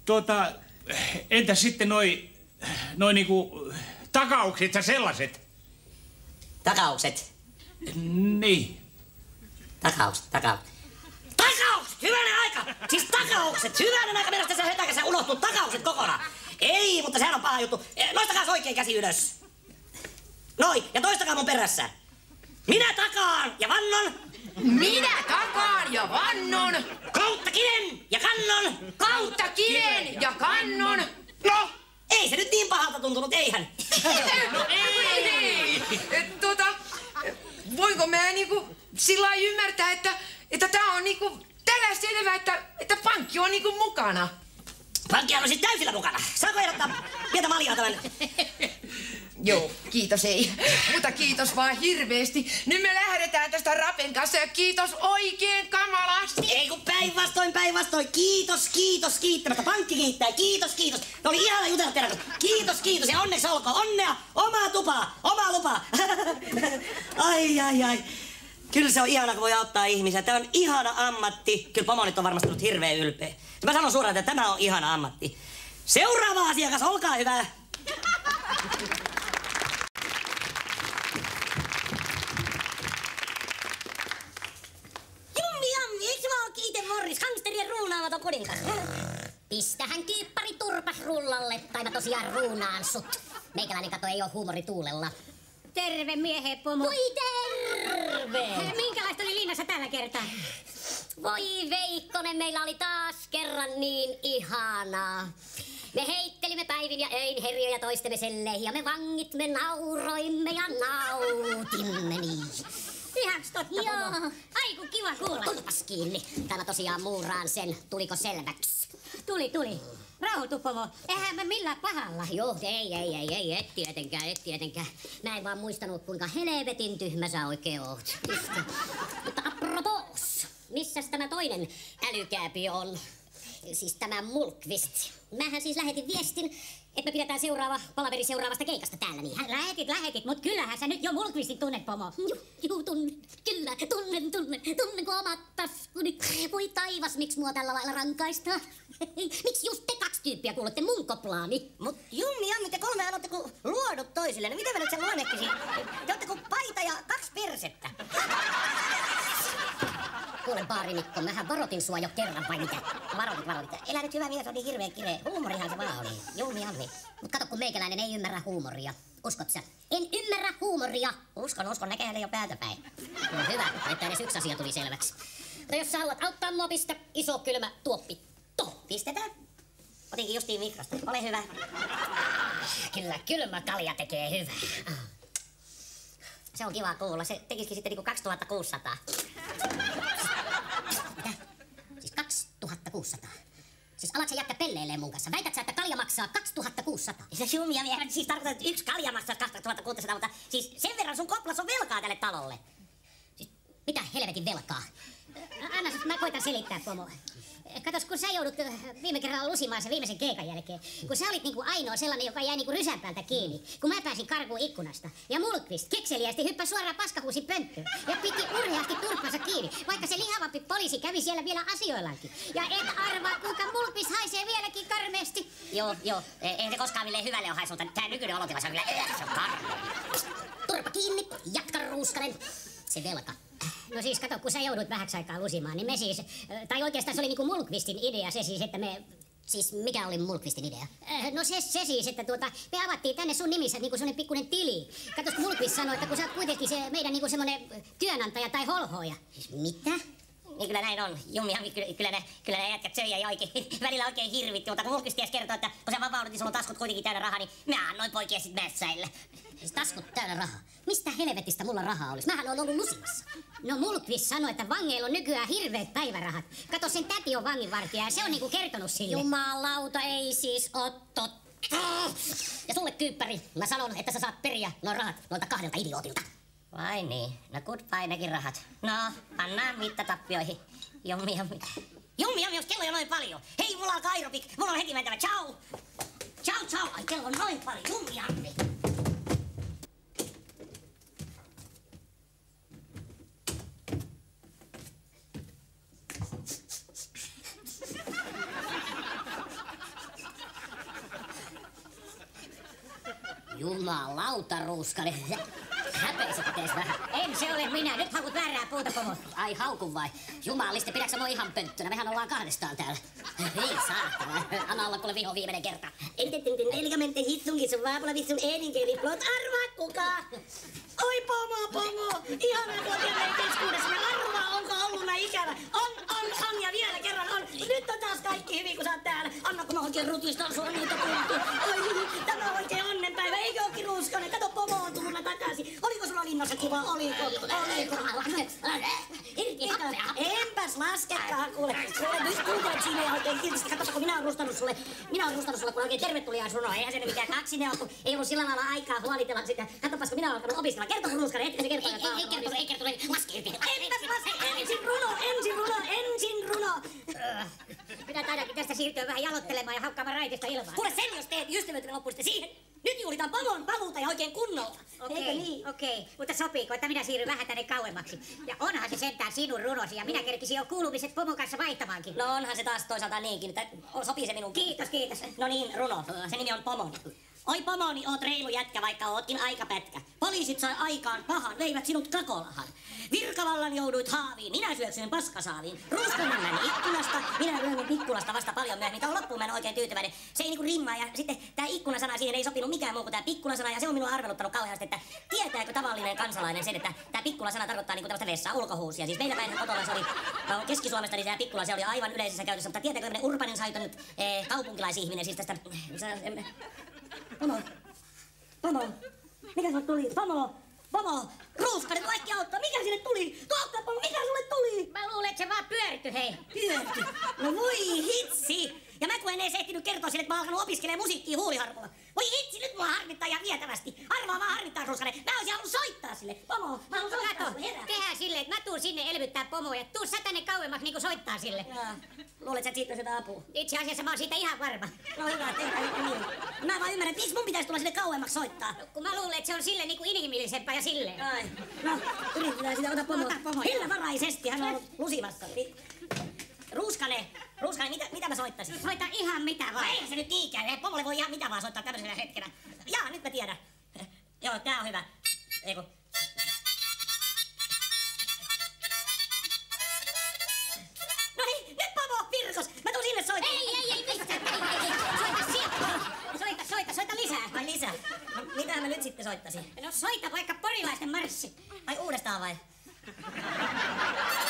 tuota, entä sitten noi, noi niinku takaukset ja sellaiset? Takaukset? Niin. Takaukset, takaukset. Takaukset! Hyvänen aika! Siis takaukset! Hyvänen aika! Mielestäni se hötäkässä unohtuu takaukset kokonaan. Ei, mutta sehän on paha juttu. Nostakaa oikein käsi ylös. Noin, ja toistakaa mun perässä. Minä takaan ja vannon. Minä takaan ja vannon. Kautta kinen ja kannon. Kautta kinen ja kannon. No, ei se nyt niin pahalta tuntunut, eihän. No ei. Tuota, voinko mä niinku sillä lailla ymmärtää, että, että tää on niinku tällä selvä, että, että pankki on niinku mukana? Pankki on siis täysillä mukana. Saanko ehdottaa pientä maljaa tämän? Joo, kiitos ei. Mutta kiitos vaan hirveesti. Nyt me lähdetään tästä Rapen kanssa ja kiitos oikein kamalasti. Ei kun päinvastoin, päinvastoin. Kiitos, kiitos, kiittämättä. Pankki kiittää. Kiitos, kiitos. Ne oli ihana jutella teidän kanssa. Kiitos, kiitos ja onneksi olkoon. Onnea, omaa tupaa, omaa lupaa. Ai, ai, ai. Kyllä se on ihana, kun voi auttaa ihmisiä. Tämä on ihana ammatti. Kyllä pomo nyt on varmasti ollut hirveän ylpeä. Mä sanon suoraan, että tämä on ihana ammatti. Seuraava asiakas, olkaa hyvä. Jummi jammi, eikö mä ookin ite Morris, gangsterien ruunaamaton kuningas? Pistähän kyyppäri turpas rullalle, tai mä tosiaan ruunaan sut. Meikäläinen kato ei oo huumorituulella. Terve miehe, pomo. Voi terve! Minkälaista oli linnassa tällä kertaa? Voi Veikkonen, meillä oli taas kerran niin ihanaa. Me heittelimme päivin ja öin herjoja toistemme selleihin ja me vangit me nauroimme ja nautimme niin. Ihaks totta, Joo. Ai kun kiva kuulla. Tulpas kiinni. Tämä tosiaan muuraan sen. Tuliko selväksi? Tuli, tuli. Rauhoitu, pomo. Eihän mä millään pahalla. Joo, ei, ei, ei, ei, et tietenkään, et tietenkään. Mä en vaan muistanut, kuinka helvetin tyhmä sä oikein oot. Piste. Mutta apropos, missäs tämä toinen älykääpi on? Siis tämä Mulkvist. Mähän siis lähetin viestin, että me pidetään seuraava palaveri seuraavasta keikasta täällä, niin hän... Lähetit, lähetit, mut kyllähän sä nyt jo Mulkvistin tunnet, pomo. Juu, juu, tunnen, kyllä, tunnen, tunnen, tunnen kuin omat taskuni. Voi taivas, miksi mua tällä lailla rankaistaan? Miksi just te kaksi tyyppiä kuulette mun koplaani? Mut Jummi, Jammi, te kolme olette kuin luodut toisille. No miten mä nyt sen luonnehtisin? Te olette kuin paita ja kaksi persettä. Kuule baarimikko, mähän varotin sua jo kerran, vai mitä? Varoitit, varoitit. Elä nyt hyvä mies, on niin hirveän kireä. Huumorihan se vaan oli. Jummi, Jammi. Mut kato, kun meikäläinen ei ymmärrä huumoria. Uskot sä? En ymmärrä huumoria. Uskon, uskon, näkee ne jo päältä päin. No hyvä, että edes yksi asia tuli selväksi. Mutta jos sä haluat auttaa mua, pistä iso kylmä tuoppi. Toh. Pistetään. Otinkin justiin mikrosta. Ole hyvä. Kyllä, kylmä kalja tekee hyvää. Se on kiva kuulla. Se tekisikin sitten niinku kaksituhattakuusisataa. Mitä? Siis kaksituhattakuusisataa? Siis alatko sä jätkä pelleilee mun kanssa? Väität sä, että kalja maksaa kaksituhattakuusisataa? Se Jummi, Jammi, siis tarkoittaa, että yksi kalja maksaa kaksituhattakuusisataa, mutta siis sen verran sun koplas on velkaa tälle talolle. Siis mitä helvetin velkaa? Anna, mä koitan selittää, pomo. Katos, kun sä joudut viime kerralla lusimaan sen viimeisen keikan jälkeen, kun sä olit niinku ainoa sellainen, joka jäi niinku rysän päältä kiinni, kun mä pääsin karkuun ikkunasta. Ja Mulkvist kekseliästi hyppäsi suoraan paskahuusin pönttöön ja piti urheasti turpansa kiinni, vaikka se lihavampi poliisi kävi siellä vielä asioillaankin. Ja et arvaa, kuinka Mulkvist haisee vieläkin karmeesti. Joo, joo. Eihän se koskaan milleen hyvälle ole haisulta. Tää nykyinen olotila, se on kyllä, se on karmea. Turpa kiinni, jatka ruuskanen. Se velka. No siis kato, kun sä joudut vähäksi aikaa lusimaan, niin me siis, tai oikeastaan se oli niinku Mulkvistin idea se siis, että me... Siis mikä oli Mulkvistin idea? No se, se siis, että tuota, me avattiin tänne sun nimissä niinku semmonen pikkunen tili. Katos, kun Mulkvist sanoi, että kun sä oot kuitenkin se meidän niinku semmonen työnantaja tai holhooja. Siis mitä? Niin kyllä näin on. Jummi, Jammi, kyllä, kyllä, ne, kyllä ne jätkät söi ja oikein, välillä oikein hirvitti, mutta kun Mulkvist ties kertoo, että kun sä vapaudut, niin sulla on taskut kuitenkin täynnä rahaa, niin mä annoin poikia sit mässäille. Siis taskut täynnä rahaa. Mistä helvetistä mulla rahaa olisi? Mähän on ollut lusimassa. No Mulkvist sanoi, että vangeilla on nykyään hirveät päivärahat. Kato, sen täti on vanginvartija ja se on niinku kertonut sille. Jumalauta, ei siis oo totta. Ja sulle kyyppäri, mä sanon, että sä saat periä nuo rahat noilta kahdelta idiootilta. Vai niin? No goodbye nekin rahat. No, pannaan mittatappioihin. Jummi, Jammi. Jummi, Jammi, jos kello on noin paljon. Hei, mulla on kairopik. Mulla on heti mentävä. Ciao. Ciao, ciao. Ai, kello on noin paljon. Jummi, Jammi. Jumalauta, Ruuskanen. Häpeisikö tees vähän? En se ole minä. Nyt haukut väärää puuta, pomo. Ai haukun vai? Jumaliste, pidäksä mua ihan pönttönä? Mehän ollaan kahdestaan täällä. Ei saatana. Anna olla kuule viho viimeinen kerta. Eligamente hitsunkin sun vaapulla vitsun eninkeeli plot. Arvaa kuka? Oi pomo, pomo. Ihana tuotien keskuudessa. Arvaa, onko ollut näin ikävä? On, on, on ja vielä kerran on. Nyt on taas kaikki hyvin, kun sä oot täällä. Anna, kun mä oikein rutistan sua niitä tuntuu. Oi, tämä on oikein onnenpäivä. Eikö ookin Ruuskanen? Kato, pomo on tullut takaisin. Oliko sulla linnassa kiva? Oliko? Oliko? Irti, enpäs laskekaan, kuule. Kuule, nyt kuuntelet siinä ja oikein kiltistä. Katsotaan, kun minä oon rustannut sulle. Minä oon rustannut sulle, kun oikein tervetuliaisruno. Eihän se nyt mikään kaksinen ole, kun ei ollut sillä lailla aikaa huolitella sitä. Katsopas, kun minä oon alkanut opiskella. Kertoko Ruuskanen, etkö se kertoo? Ei, ei, ei kertoo, ei kertoo. Laske Irti. Enpäs laske. Ensin runo, ensin runo, ensin runo. Minä taidankin tästä siirtyä vähän jalottelemaan ja haukkaamaan raitista ilmaa. Kuule, sen jos teet ystävyytemme loppuun sitten siihen. Nyt juhlitaan pomon paluuta ja oikein kunnolla. Okei, Eikö niin? okei. Mutta sopiiko, että minä siirryn vähän tänne kauemmaksi? Ja onhan se sentään sinun runosi ja minä kerkisin jo kuulumiset pomon kanssa vaihtamaankin. No onhan se taas toisaalta niinkin, että sopii se minun. Kiitos, kiitos. No niin, runo. Se nimi on Pomoni. Oi pomoni, oot reilu jätkä, vaikka ootkin aika pätkä. Poliisit sai aikaan pahan, veivät sinut kakolahan. Virkavallan jouduit haaviin, minä syöksyin paskasaaviin. Ruuskanen meni ikkunasta, minä lyöin pikkulasta vasta paljon myöhemmin. Tämä loppuun mä en oikein tyytyväinen. Se ei niinku rimmaa ja sitten tää ikkunasana siihen ei sopinut mikään muu kuin tää pikkulasana. Ja se on minua arveluttanut kauheasti, että tietääkö tavallinen kansalainen sen, että tää pikkulasana tarkoittaa niinku tämmöistä vessaa, ulkohuusia. Siis meillä päin kotona se oli, no, Keski-Suomesta, niin tää pikkulasa se oli aivan yleisessä käytössä. Mutta tietääkö tämmönen urbanin saitonut eh, kaupunkilaisihminen siis tästä... Pomo, Pomo, mikä sulle tuli? Pomo, Pomo, Ruuskanen, tuu äkkiä auttaa, mikä sinne tuli? Tuu auttaa, Pomo, mikä sulle tuli? Mä luulen, että se vaan pyöritty, hei. Pyöritty? No voi hitsi! Ja mä kun en edes ehtinyt kertoa sille, että mä oon alkanut opiskelemaan musiikkia huuliharpulla. Voi hitsi, nyt mua harmittaa ihan vietävästi. Arvaa vaan harmittaa, Ruuskanen. Mä olisin halunnut soittaa sille. Pomo, mä haluan soittaa sulle, herää. Tehdään silleen, että mä tuun sinne elvyttää pomoa ja tuu sä tänne kauemmaksi niinku soittaa sille. Jaa. Luulet sä, että siitä on jotain apua? Itse asiassa mä oon siitä ihan varma. No hyvä, tehdään niin. Mä vaan ymmärrän, että miksi mun pitäisi tulla sinne kauemmaksi soittaa? No, kun mä luulen, että se on sille niinku inhimillisempää ja silleen. Ai, no yritetään sitä, ota Pomo. Ota Pomo, Hillavaraisesti, hän on ollut lusimassa. Ruuskanen, Ruuskanen, mitä, mitä mä soittaisin? Soita ihan mitä vaan. No ei se nyt niinkään, ei Pomolle voi ihan mitä vaan soittaa tämmöisenä hetkenä. Jaa, nyt mä tiedän. Joo, tää on hyvä. Eiku. No niin, nyt Pomo, virkos! Mä tuun sinne soittamaan. Ei, ei, ei, mistä? Ei, ei, ei. Soita sieltä. Soita, soita, soita lisää. Ai lisää? No mitähän mä nyt sitten soittaisin? No soita vaikka porilaisten marssi. Ai uudestaan vai?